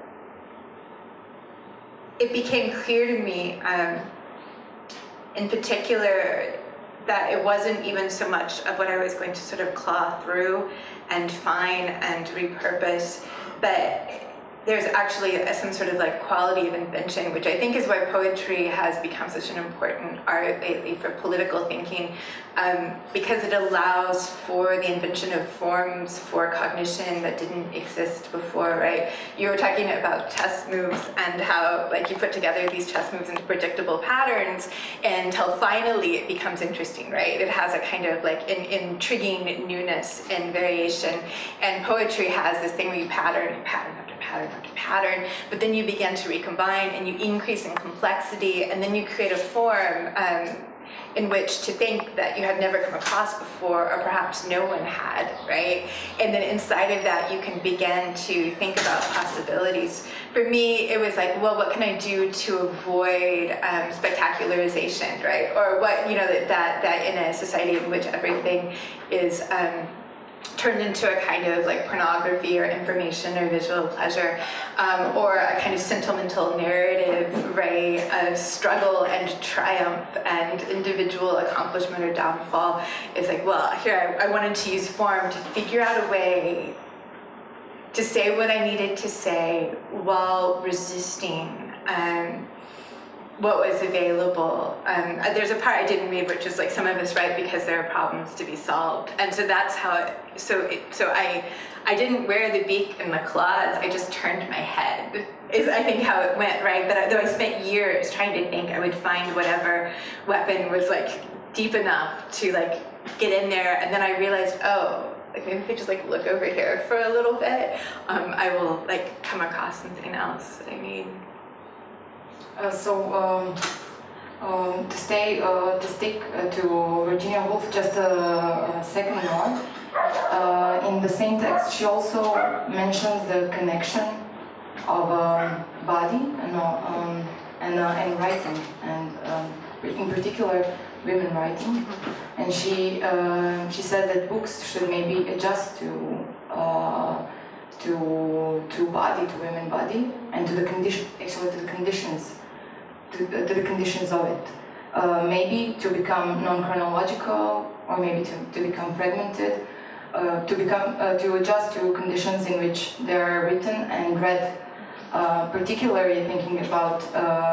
it became clear to me, in particular, that it wasn't even so much of what I was going to sort of claw through and find and repurpose, but there's actually some sort of like quality of invention, which I think is why poetry has become such an important art lately for political thinking, because it allows for the invention of forms for cognition that didn't exist before, right? You were talking about chess moves and how like you put together these chess moves into predictable patterns until finally it becomes interesting, right? It has a kind of like an intriguing newness and variation, and poetry has this thing where you pattern after pattern, but then you begin to recombine and you increase in complexity, and then you create a form in which to think that you had never come across before, or perhaps no one had, right? And then inside of that, you can begin to think about possibilities. For me, it was like, well, what can I do to avoid spectacularization, right? Or what, you know, that in a society in which everything is turned into a kind of like pornography or information or visual pleasure, or a kind of sentimental narrative, right, of struggle and triumph and individual accomplishment or downfall. It's like, well, here I wanted to use form to figure out a way to say what I needed to say while resisting what was available. There's a part I didn't read, which is like some of us write because there are problems to be solved, and so that's how it. So I didn't wear the beak and the claws. I just turned my head. Is I think how it went, right? But though I spent years trying to think I would find whatever weapon was like deep enough to like get in there, and then I realized, oh, like maybe if I just like look over here for a little bit, I will like come across something else that I need. To stick to Virginia Woolf just a second more. In the same text, she also mentions the connection of body and writing, and in particular women writing. And she said that books should maybe adjust to body, to women body, and to the conditions. To the conditions of it. Maybe to become non-chronological, or maybe to become fragmented, to adjust to conditions in which they are written and read, particularly thinking about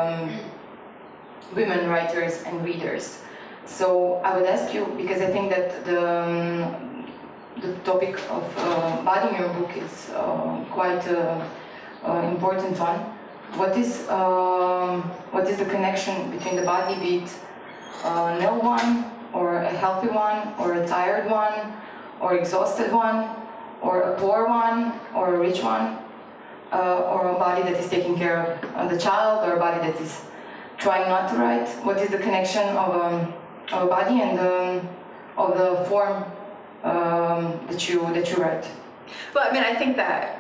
women writers and readers. So I would ask you, because I think that the topic of body in your book is quite important one. What is the connection between the body, be it an ill one, or a healthy one, or a tired one, or exhausted one, or a poor one, or a rich one, or a body that is taking care of the child, or a body that is trying not to write? What is the connection of a body and of the form that you write? Well, I mean, I think that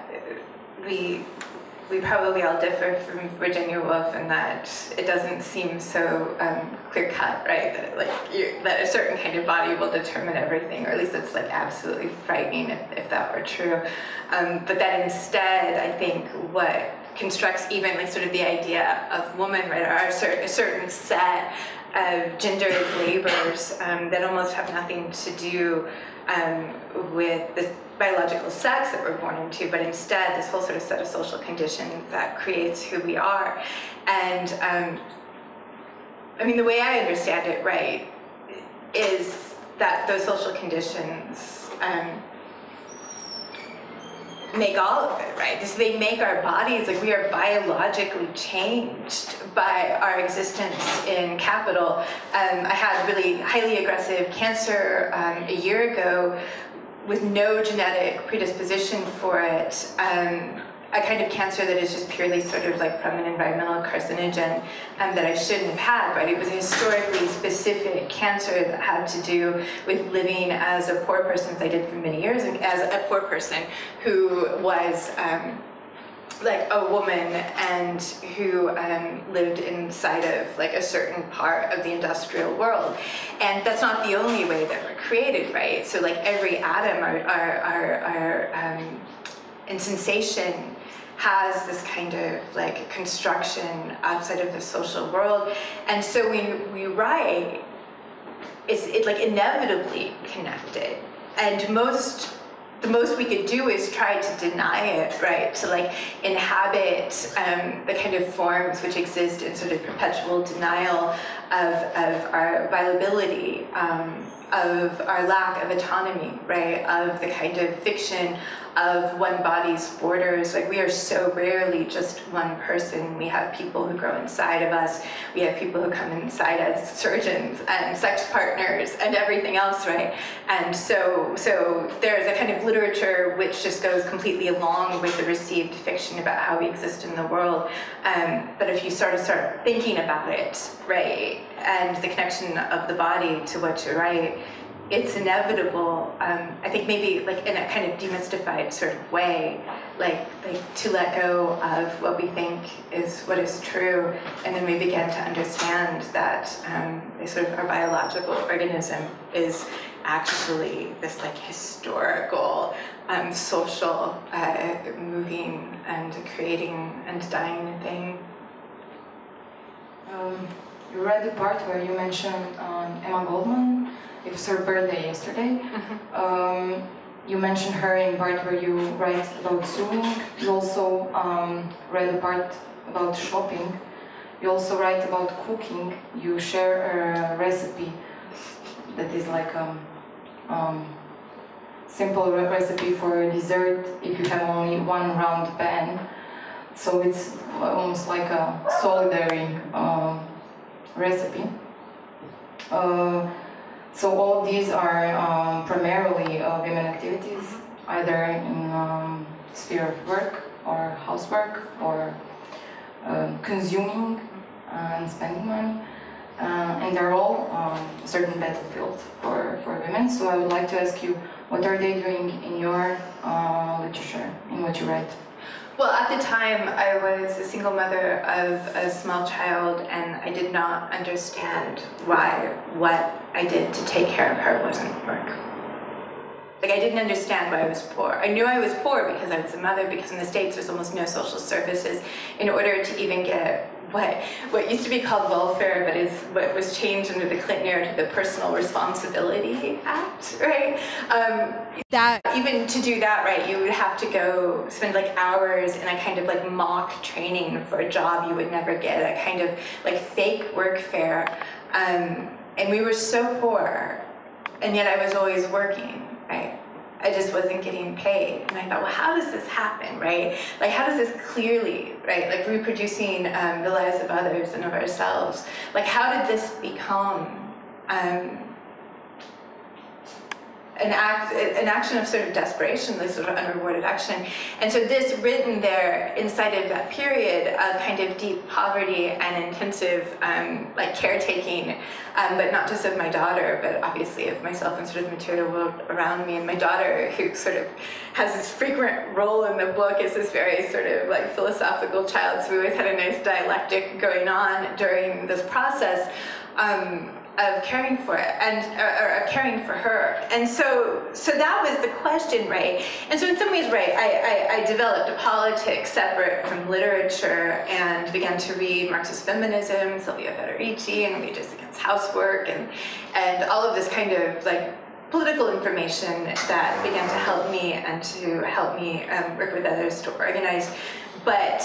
we probably all differ from Virginia Woolf in that it doesn't seem so clear-cut, right? That a certain kind of body will determine everything, or at least it's like absolutely frightening if that were true. But that instead, I think what constructs even like sort of the idea of woman, right, are a certain set of gendered labors that almost have nothing to do with the biological sex that we're born into, but instead this whole sort of set of social conditions that creates who we are. And I mean, the way I understand it, right, is that those social conditions make all of it, right? So they make our bodies, like we are biologically changed by our existence in capital. I had really highly aggressive cancer a year ago with no genetic predisposition for it. A kind of cancer that is just purely sort of like from an environmental carcinogen that I shouldn't have had, right? It was a historically specific cancer that had to do with living as a poor person, as I did for many years, and as a poor person who was like a woman and who lived inside of like a certain part of the industrial world. And that's not the only way that we're created, right? So like every atom, our in sensation has this kind of like construction outside of the social world. And so we write, it's like inevitably connected. And the most we could do is try to deny it, right? To like inhabit the kind of forms which exist in sort of perpetual denial of our viability, of our lack of autonomy, right? Of the kind of fiction of one body's borders. Like we are so rarely just one person. We have people who grow inside of us. We have people who come inside as surgeons and sex partners and everything else, right? And so there's a kind of literature which just goes completely along with the received fiction about how we exist in the world. But if you sort of start thinking about it, right, and the connection of the body to what you write, it's inevitable. I think maybe like in a kind of demystified sort of way, like to let go of what we think is what is true, and then we begin to understand that sort of our biological organism is actually this like historical, social, moving and creating and dying thing. You read the part where you mentioned Emma Goldman. It was her birthday yesterday. You mentioned her in part where you write about sewing. You also read a part about shopping. You also write about cooking. You share a recipe that is like simple recipe for a dessert if you have only one round pan. So it's almost like a solitary recipe. So all of these are primarily women activities, either in sphere of work or housework or consuming and spending money. And they're all a certain battlefield for women. So I would like to ask you, what are they doing in your literature, in what you write? Well, at the time, I was a single mother of a small child, and I did not understand why what I did to take care of her wasn't work. Like, I didn't understand why I was poor. I knew I was poor because I was a mother, because in the States there's almost no social services in order to even get what used to be called welfare, but is what was changed under the Clinton era to the Personal Responsibility Act, right? That even to do that, right, you would have to go spend like hours in a kind of like mock training for a job you would never get, a kind of like fake workfare. And we were so poor, and yet I was always working, right? I just wasn't getting paid. And I thought, well, how does this happen, right? Like, how does this clearly, right, like reproducing the lives of others and of ourselves, like, how did this become an action of sort of desperation, like sort of unrewarded action? And so this written there inside of that period of kind of deep poverty and intensive like caretaking, but not just of my daughter, but obviously of myself and sort of the material world around me. And my daughter, who sort of has this frequent role in the book, is this very sort of like philosophical child. So we always had a nice dialectic going on during this process. Of caring for it or of caring for her. And so that was the question, right? And so in some ways, right, I developed a politics separate from literature and began to read Marxist feminism, Silvia Federici, and Wages Against Housework, and all of this kind of like political information that began to help me and to help me work with others to organize. But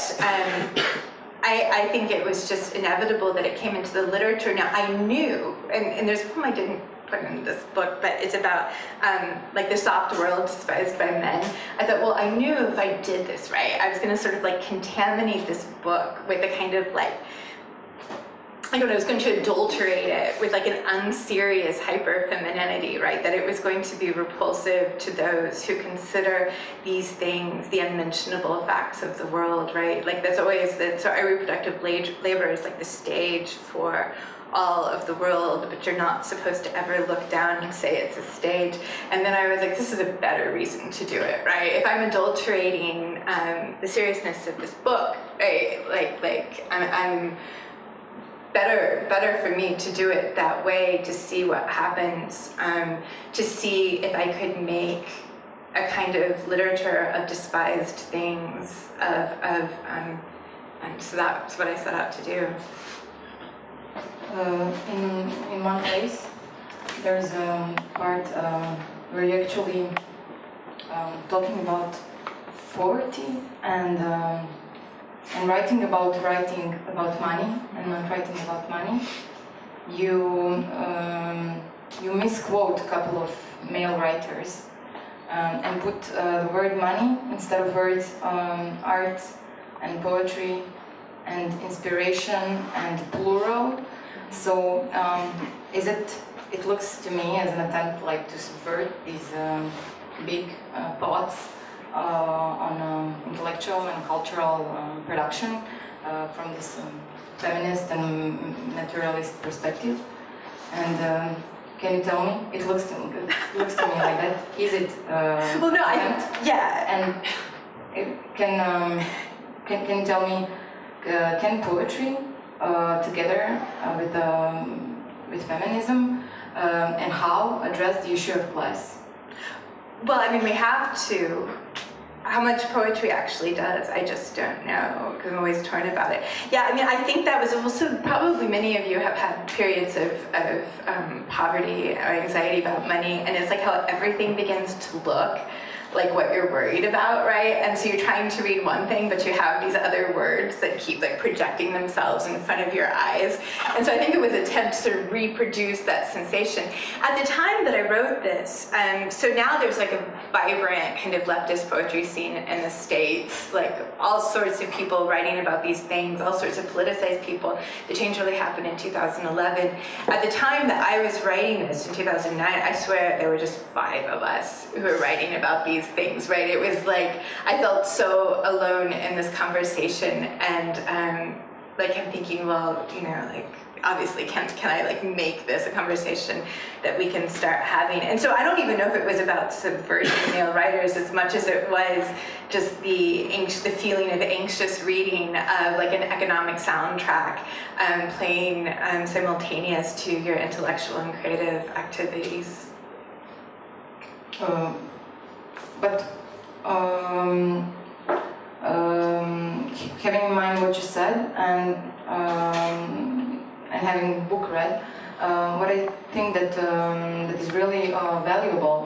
I think it was just inevitable that it came into the literature. Now I knew, and there's a poem I didn't put in this book, but it's about like the soft world despised by men. I thought, well, I knew if I did this right, I was going to sort of like contaminate this book with a kind of like, I don't know, I was going to adulterate it with like an unserious hyper-femininity, right? That it was going to be repulsive to those who consider these things the unmentionable facts of the world, right? Like that's always, so our reproductive labor is like the stage for all of the world, but you're not supposed to ever look down and say it's a stage. And then I was like, this is a better reason to do it, right? If I'm adulterating the seriousness of this book, right? Like I'm better for me to do it that way, to see what happens, to see if I could make a kind of literature of despised things, and so that's what I set out to do. In one place, there's a part where you're actually talking about poverty and writing about money and not writing about money. You misquote a couple of male writers and put the word money instead of words art and poetry and inspiration and plural. So it looks to me as an attempt like to subvert these big thoughts on intellectual and cultural production from this feminist and naturalist perspective. And can you tell me? It looks to me like that. Is it? Well, no, yeah. And can you tell me? Can poetry together with feminism and how address the issue of class? Well, I mean, we have to. How much poetry actually does, I just don't know, because I'm always torn about it. Yeah, I mean, I think that was also, probably many of you have had periods of poverty or anxiety about money, and it's like how everything begins to look like what you're worried about, right? And so you're trying to read one thing, but you have these other words that keep like projecting themselves in front of your eyes. And so I think it was an attempt to sort of reproduce that sensation. At the time that I wrote this, so now there's like a vibrant kind of leftist poetry scene in the States, like all sorts of people writing about these things, all sorts of politicized people. The change really happened in 2011. At the time that I was writing this in 2009, I swear there were just 5 of us who were writing about these things, right? It was like I felt so alone in this conversation, and like I'm thinking, well, you know, like obviously can I like make this a conversation that we can start having? And so I don't even know if it was about subverting male writers as much as it was just the feeling of anxious reading of like an economic soundtrack playing simultaneous to your intellectual and creative activities. But having in mind what you said and having the book read, what I think that is really valuable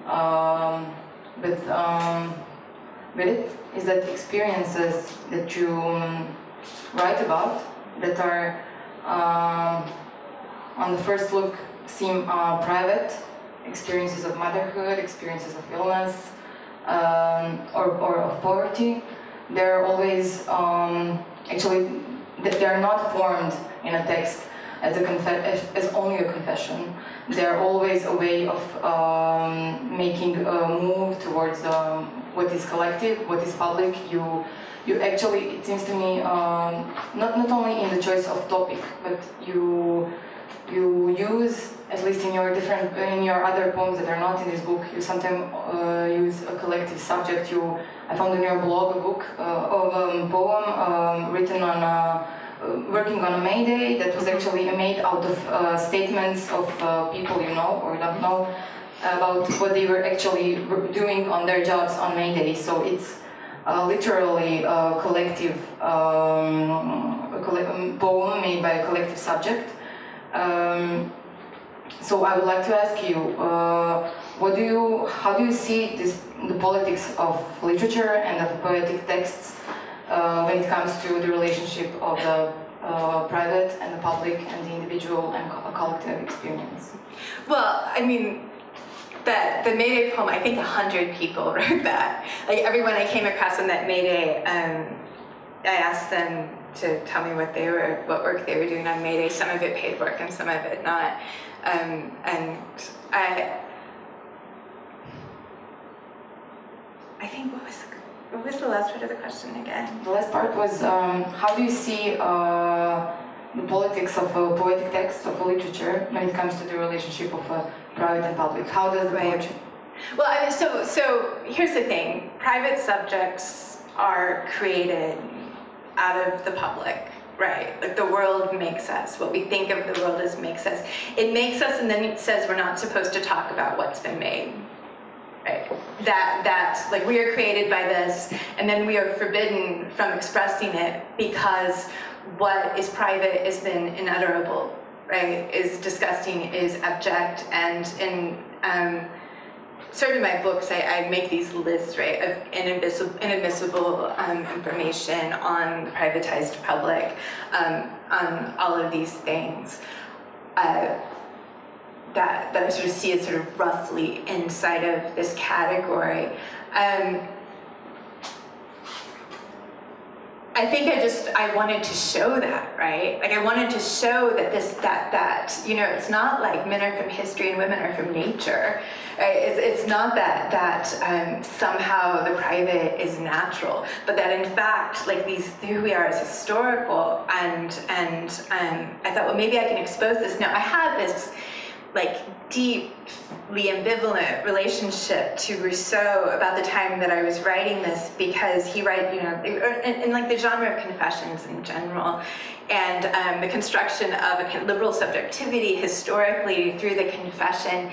with it is that experiences that you write about that are on the first look seem private, experiences of motherhood, experiences of illness, or of poverty. They're always actually they're not formed in a text as only a confession. They're always a way of making a move towards what is collective, what is public. You actually, it seems to me, not only in the choice of topic, but you use, at least in your other poems that are not in this book, you sometimes use a collective subject. I found in your blog a book of a poem written on working on a May Day that was actually made out of statements of people you know or don't know about what they were actually doing on their jobs on May Day. So it's literally a collective poem made by a collective subject. So I would like to ask you, how do you see the politics of literature and of poetic texts when it comes to the relationship of the private and the public and the individual and collective experience? Well, I mean, the May Day poem, I think 100 people wrote that. Like everyone I came across on that May Day, I asked them to tell me what work they were doing on May Day. Some of it paid work and some of it not. And I think what was the last part of the question again? The last part was how do you see the politics of a poetic text, of a literature, when it comes to the relationship of private and public? How does the poetry? Well, I mean, so here's the thing. Private subjects are created out of the public, right? Like the world makes us. What we think of the world as makes us. It makes us, and then it says we're not supposed to talk about what's been made. Right. That like we are created by this, and then we are forbidden from expressing it because what is private is then unutterable, right? Is disgusting, is abject, and in certain of my books, I make these lists, right, of inadmissible information on the privatized public, on all of these things. That I sort of see as sort of roughly inside of this category. I think I wanted to show that, right? Like I wanted to show that that you know, it's not like men are from history and women are from nature. Right? It's not that somehow the private is natural, but that in fact, like who we are is historical. And I thought, well, maybe I can expose this. Now I had this like deeply ambivalent relationship to Rousseau about the time that I was writing this, because he in like the genre of confessions in general, and the construction of a liberal subjectivity historically through the confession,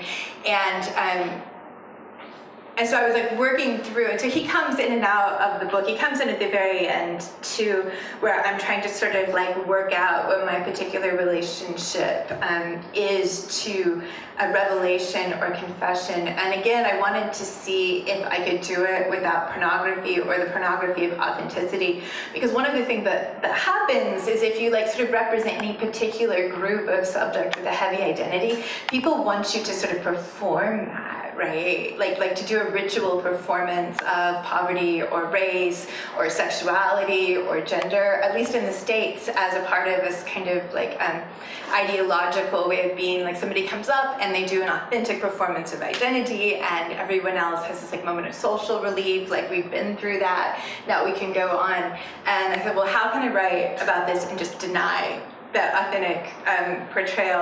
and so I was like working through, and so he comes in and out of the book. He comes in at the very end too, where I'm trying to sort of like work out what my particular relationship is to a revelation or confession. And again, I wanted to see if I could do it without pornography or the pornography of authenticity. Because one of the things that happens is if you like sort of represent any particular group of subject with a heavy identity, people want you to sort of perform that. Right? Like to do a ritual performance of poverty or race or sexuality or gender, at least in the States, as a part of this kind of like ideological way of being. Like somebody comes up and they do an authentic performance of identity, and everyone else has this like moment of social relief, like we've been through that, now we can go on. And I thought, well, how can I write about this and just deny that authentic portrayal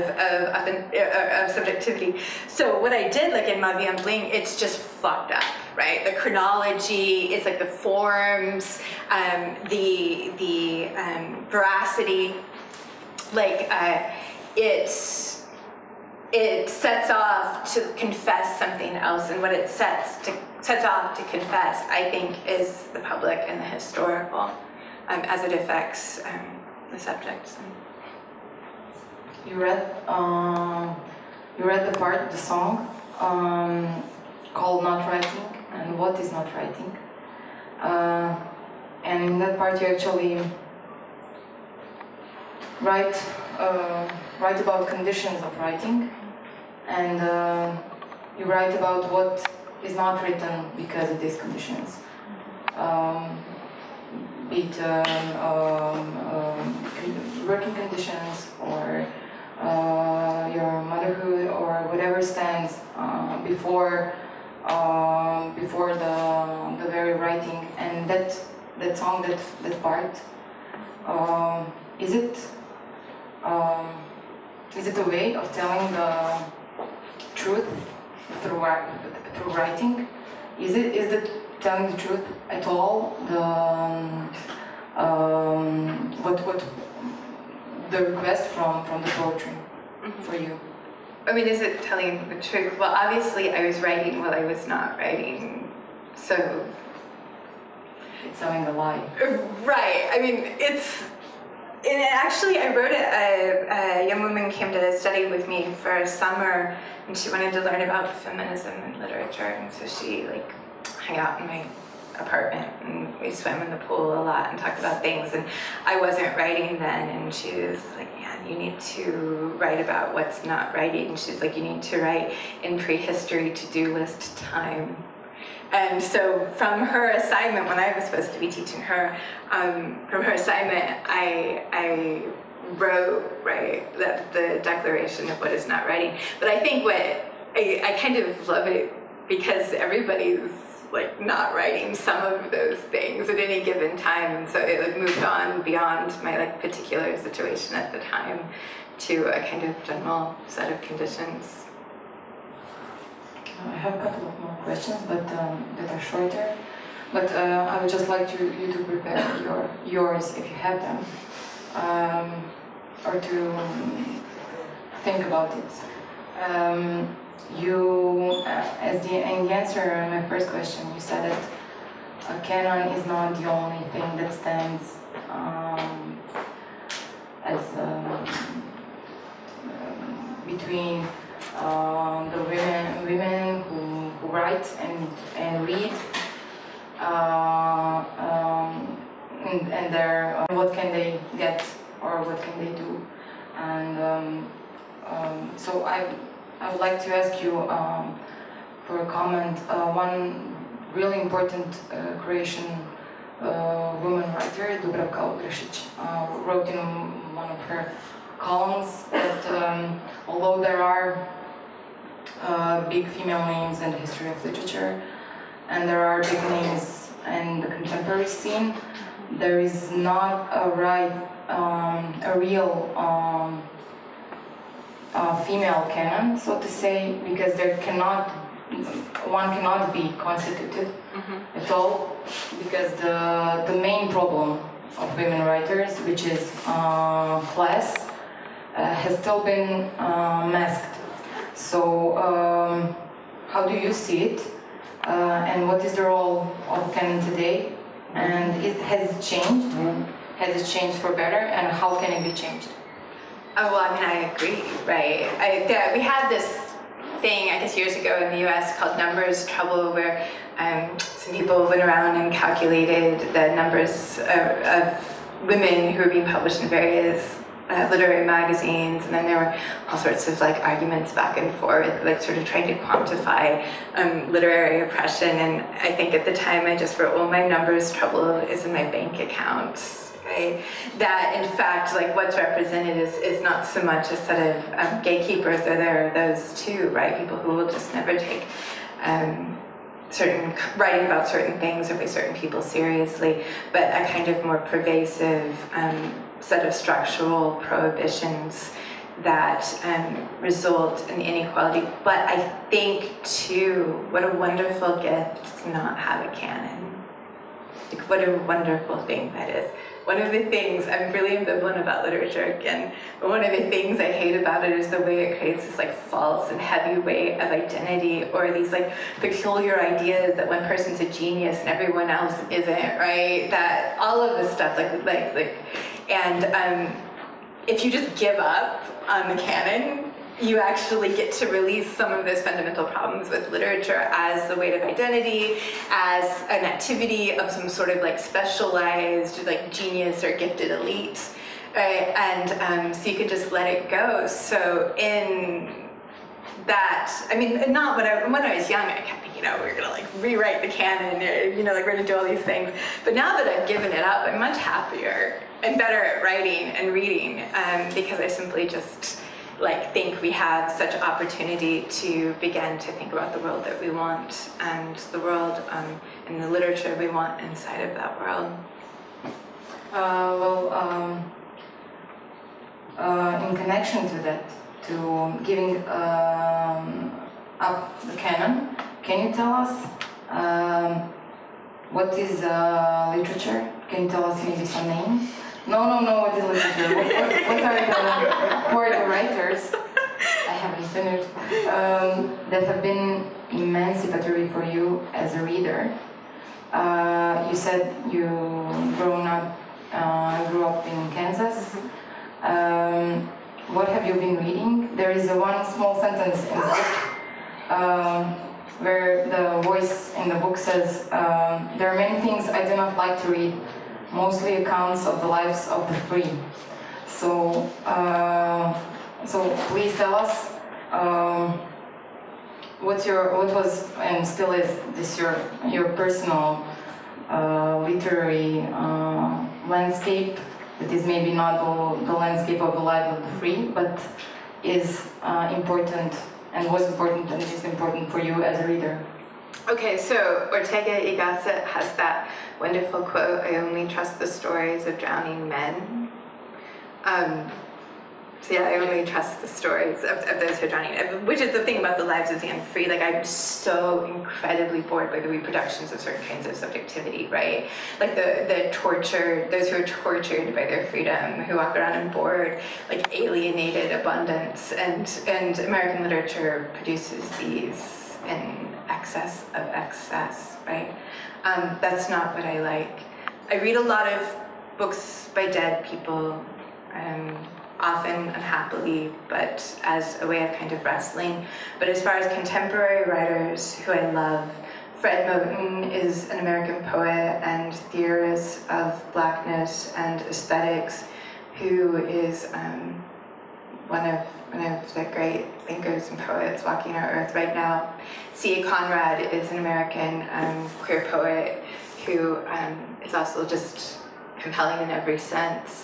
of subjectivity? So what I did, like in Ma Vie en Bling, it's just fucked up, right? The chronology, it's like the forms, the veracity, like it sets off to confess something else, and what it sets off to confess, I think, is the public and the historical, as it affects the subjects. You read the part of the song called "Not Writing" and "What is Not Writing," and in that part you actually write about conditions of writing, and you write about what is not written because of these conditions, be it working conditions or your motherhood or whatever stands before the very writing. And that song, that part, is it a way of telling the truth through writing? Is it telling the truth at all? What the request from the poetry for you? I mean, is it telling the truth? Well, obviously I was writing while I was not writing, so... It's telling a lie. Right, I mean, and actually I wrote it, a young woman came to study with me for a summer, and she wanted to learn about feminism and literature, and so she like hung out in my apartment, and we swam in the pool a lot and talked about things, and I wasn't writing then, and she was like, yeah, you need to write about what's not writing. She's like, you need to write in prehistory to-do list time. And so from her assignment, when I was supposed to be teaching her, from her assignment, I wrote, right, the declaration of what is not writing. But I think I kind of love it because everybody's like not writing some of those things at any given time, and so it like moved on beyond my like particular situation at the time to a kind of general set of conditions. I have a couple of more questions, but that are shorter. But I would just like you to prepare yours if you have them, or to think about it. You, in the answer to my first question, you said that a canon is not the only thing that stands as between the women who write and read, and their what can they get or what can they do, and so I would like to ask you for a comment. One really important Croatian woman writer, Dubravka Ogršić, wrote in one of her columns that although there are big female names in the history of literature, and there are big names in the contemporary scene, there is not a real female canon, so to say, because one cannot be constituted at all, because the main problem of women writers, which is class, has still been masked. So how do you see it, and what is the role of canon today, and has it changed? Has it changed for better, and how can it be changed? Oh, well, I mean, I agree, right? We had this thing, I guess, years ago in the US called numbers trouble, where some people went around and calculated the numbers of women who were being published in various literary magazines, and then there were all sorts of like arguments back and forth, like sort of trying to quantify literary oppression. And I think at the time I just wrote, well, my numbers trouble is in my bank account. Right? That in fact, like what's represented is not so much a set of gatekeepers, or there are those too, right? People who will just never take writing about certain things or by certain people seriously, but a kind of more pervasive set of structural prohibitions that result in inequality. But I think too, what a wonderful gift to not have a canon. Like what a wonderful thing that is. One of the things, I'm really ambivalent about literature again, but one of the things I hate about it is the way it creates this like false and heavy weight of identity, or these like peculiar ideas that one person's a genius and everyone else isn't, right? That all of this stuff, and if you just give up on the canon, you actually get to release some of those fundamental problems with literature as the weight of identity, as an activity of some sort of like specialized like genius or gifted elite, right? And so you can just let it go. So in that, I mean, not when I was young, I kept thinking, we're gonna like rewrite the canon, like we're gonna do all these things. But now that I've given it up, I'm much happier and better at writing and reading, because I simply just think we have such opportunity to begin to think about the world that we want and the world and the literature we want inside of that world. In connection to that, to giving up the canon, can you tell us what is literature? Can you tell us maybe some names? No, what is literature? Who are the writers? I haven't finished. That have been emancipatory for you as a reader. You said you grew up in Kansas. What have you been reading? There is one small sentence in the book where the voice in the book says, there are many things I do not like to read, mostly accounts of the lives of the free. So please tell us what was and still is this your personal literary landscape that is maybe not the landscape of the life of the free, but is important and was important and is important for you as a reader. Okay, so Ortega y Gasset has that wonderful quote, "I only trust the stories of drowning men." So yeah, I only trust the stories of those who are drowning, which is the thing about the lives of the unfree. I'm so incredibly bored by the reproductions of certain kinds of subjectivity, right? The torture, those who are tortured by their freedom, who walk around in bored, alienated abundance, and American literature produces these in excess of excess, right? That's not what I like. I read a lot of books by dead people, often unhappily, but as a way of kind of wrestling. But as far as contemporary writers who I love, Fred Moten is an American poet and theorist of blackness and aesthetics, who is one of the great thinkers and poets walking our earth right now. C.A. Conrad is an American queer poet who is also just compelling in every sense.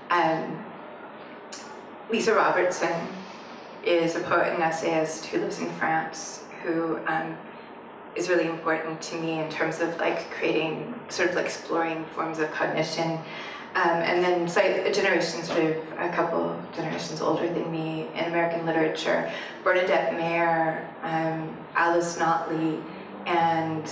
Lisa Robertson is a poet and essayist who lives in France, who is really important to me in terms of creating, exploring forms of cognition. And then a couple generations older than me in American literature, Bernadette Mayer, Alice Notley, and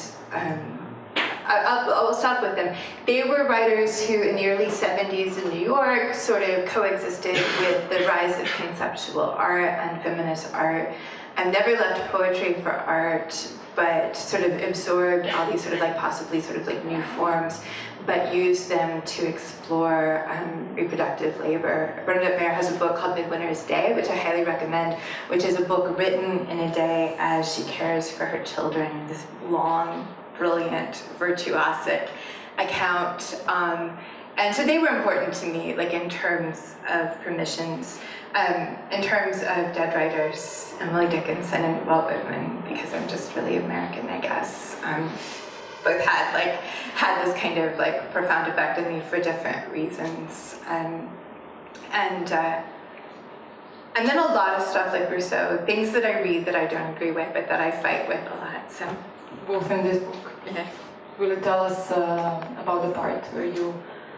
I'll stop with them. They were writers who in the early 70s in New York sort of coexisted with the rise of conceptual art and feminist art, and never left poetry for art, but sort of absorbed all these possibly new forms, but used them to explore reproductive labor. Bernadette Mayer has a book called Midwinter's Day, which I highly recommend, which is a book written in a day as she cares for her children, this long, brilliant, virtuosic account. And so they were important to me, in terms of permissions. In terms of dead writers, Emily Dickinson and Walt Whitman, because I'm just really American, I guess. Both had this kind of profound effect on me for different reasons. And then a lot of stuff like Rousseau, things that I read that I don't agree with, but that I fight with a lot. So. Both in this book. Okay. Will you tell us about the part where you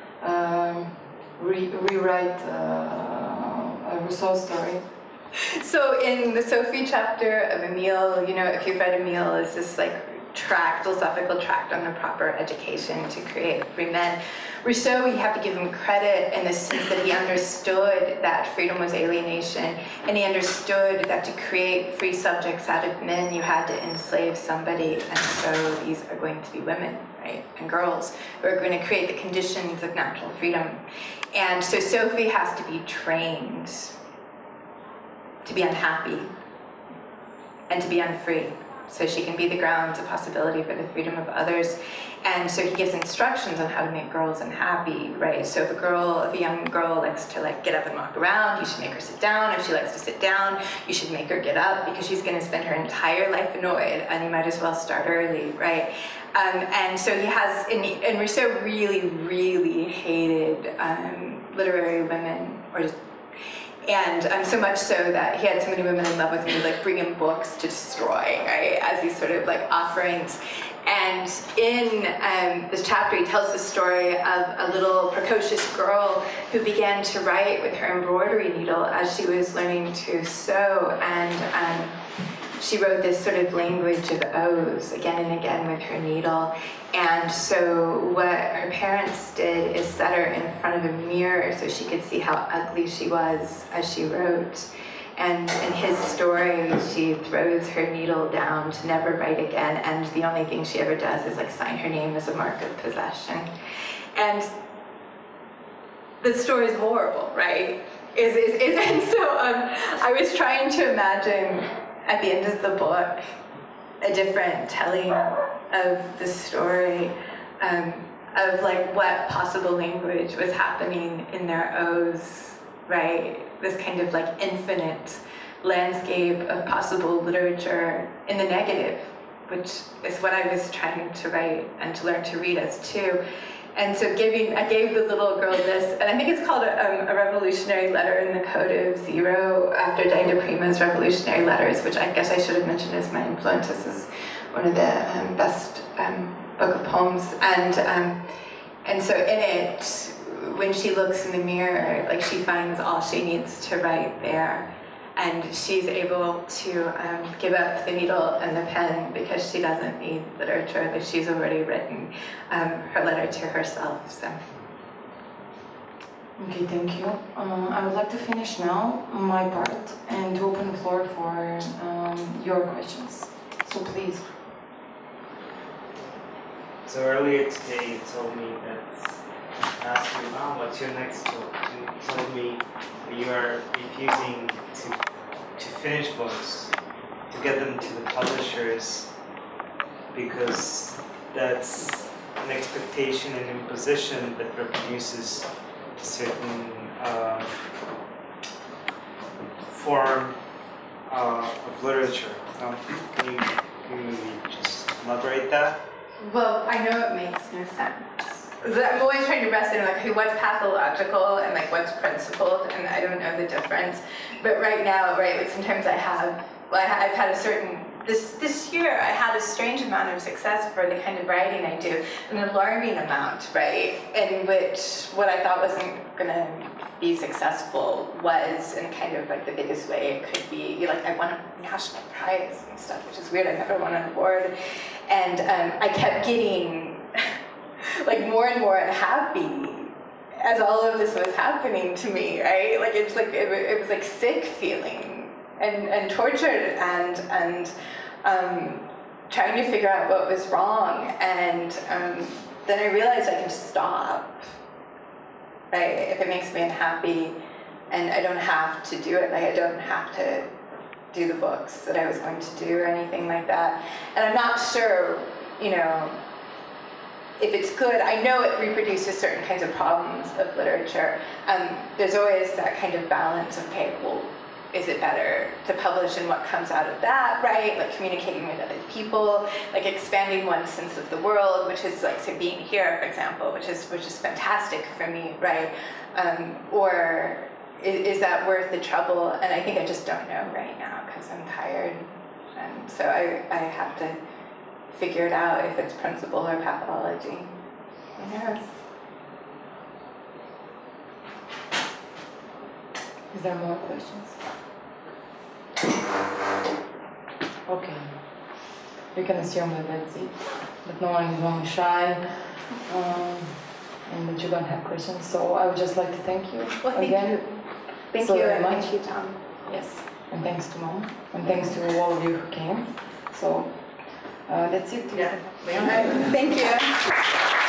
rewrite a Rousseau story? So in the Sophie chapter of Emile, if you've read Emile, is this philosophical tract on the proper education to create free men. Rousseau, we have to give him credit in the sense that he understood that freedom was alienation, and he understood that to create free subjects out of men, you had to enslave somebody, and so these are going to be women, right, and girls, who are going to create the conditions of natural freedom. And so Sophie has to be trained to be unhappy and to be unfree. so she can be the grounds of possibility for the freedom of others. And so he gives instructions on how to make girls unhappy, right? So if a young girl likes to like get up and walk around, you should make her sit down. If she likes to sit down, you should make her get up, because she's going to spend her entire life annoyed, and you might as well start early, right? And so he has, and Rousseau really, really hated literary women, and so much so that he had so many women in love with him, like bring him books to destroy, right, as these sort of like offerings. And in this chapter, he tells the story of a little precocious girl who began to write with her embroidery needle as she was learning to sew, and she wrote this sort of language of O's again and again with her needle. And so what her parents did is set her in front of a mirror so she could see how ugly she was as she wrote. And in his story, she throws her needle down to never write again, and the only thing she ever does is like sign her name as a mark of possession. And the story is horrible, right? And so I was trying to imagine at the end of the book a different telling of the story, of like what possible language was happening in their O's, right? This kind of like infinite landscape of possible literature in the negative, which is what I was trying to write and to learn to read as too. And so I gave the little girl this, and I think it's called a revolutionary letter in the Code of Zero, after Diana Prima's Revolutionary Letters, which I guess I should have mentioned as my influence. This is one of the best book of poems. And so in it, when she looks in the mirror, like she finds all she needs to write there. And she's able to give up the needle and the pen because she doesn't need literature, that she's already written her letter to herself. So. Okay, thank you. I would like to finish now my part and to open the floor for your questions. So please. So earlier today you told me that I asked you, what's your next book? You told me that you are refusing to finish books, to get them to the publishers, because that's an expectation and imposition that reproduces a certain form of literature. Can you just elaborate that? Well, I know it makes no sense. I'm always trying to wrestle in like what's pathological and like what's principled, and I don't know the difference. But right now, right, like sometimes I've had a certain, this year I had a strange amount of success for the kind of writing I do, an alarming amount, right, in which what I thought wasn't gonna be successful was in kind of like the biggest way it could be. Like I won a national prize and stuff, which is weird. I never won an award, and I kept getting like more and more unhappy as all of this was happening to me, right? Like it's like it was like sick feeling and tortured and trying to figure out what was wrong, and then I realized I can stop, right? If it makes me unhappy, and I don't have to do it. Like I don't have to do the books that I was going to do or anything like that. And I'm not sure, you know, if it's good. I know it reproduces certain kinds of problems of literature. There's always that kind of balance of, okay, well, is it better to publish and what comes out of that, right? Like communicating with other people, like expanding one's sense of the world, which is like, say, being here, for example, which is fantastic for me, right? Or is that worth the trouble? And I think I just don't know right now because I'm tired. And so I have to figure it out if it's principle or pathology. Who knows? Is there more questions? Okay. You can assume that that's it. That no one is going shy, and that you don't have questions. So I would just like to thank you again. Thank so you very much. Thank you, Tom. Yes. And thanks to Mom. And thanks to all of you who came. So that's it. Yeah. Thank you.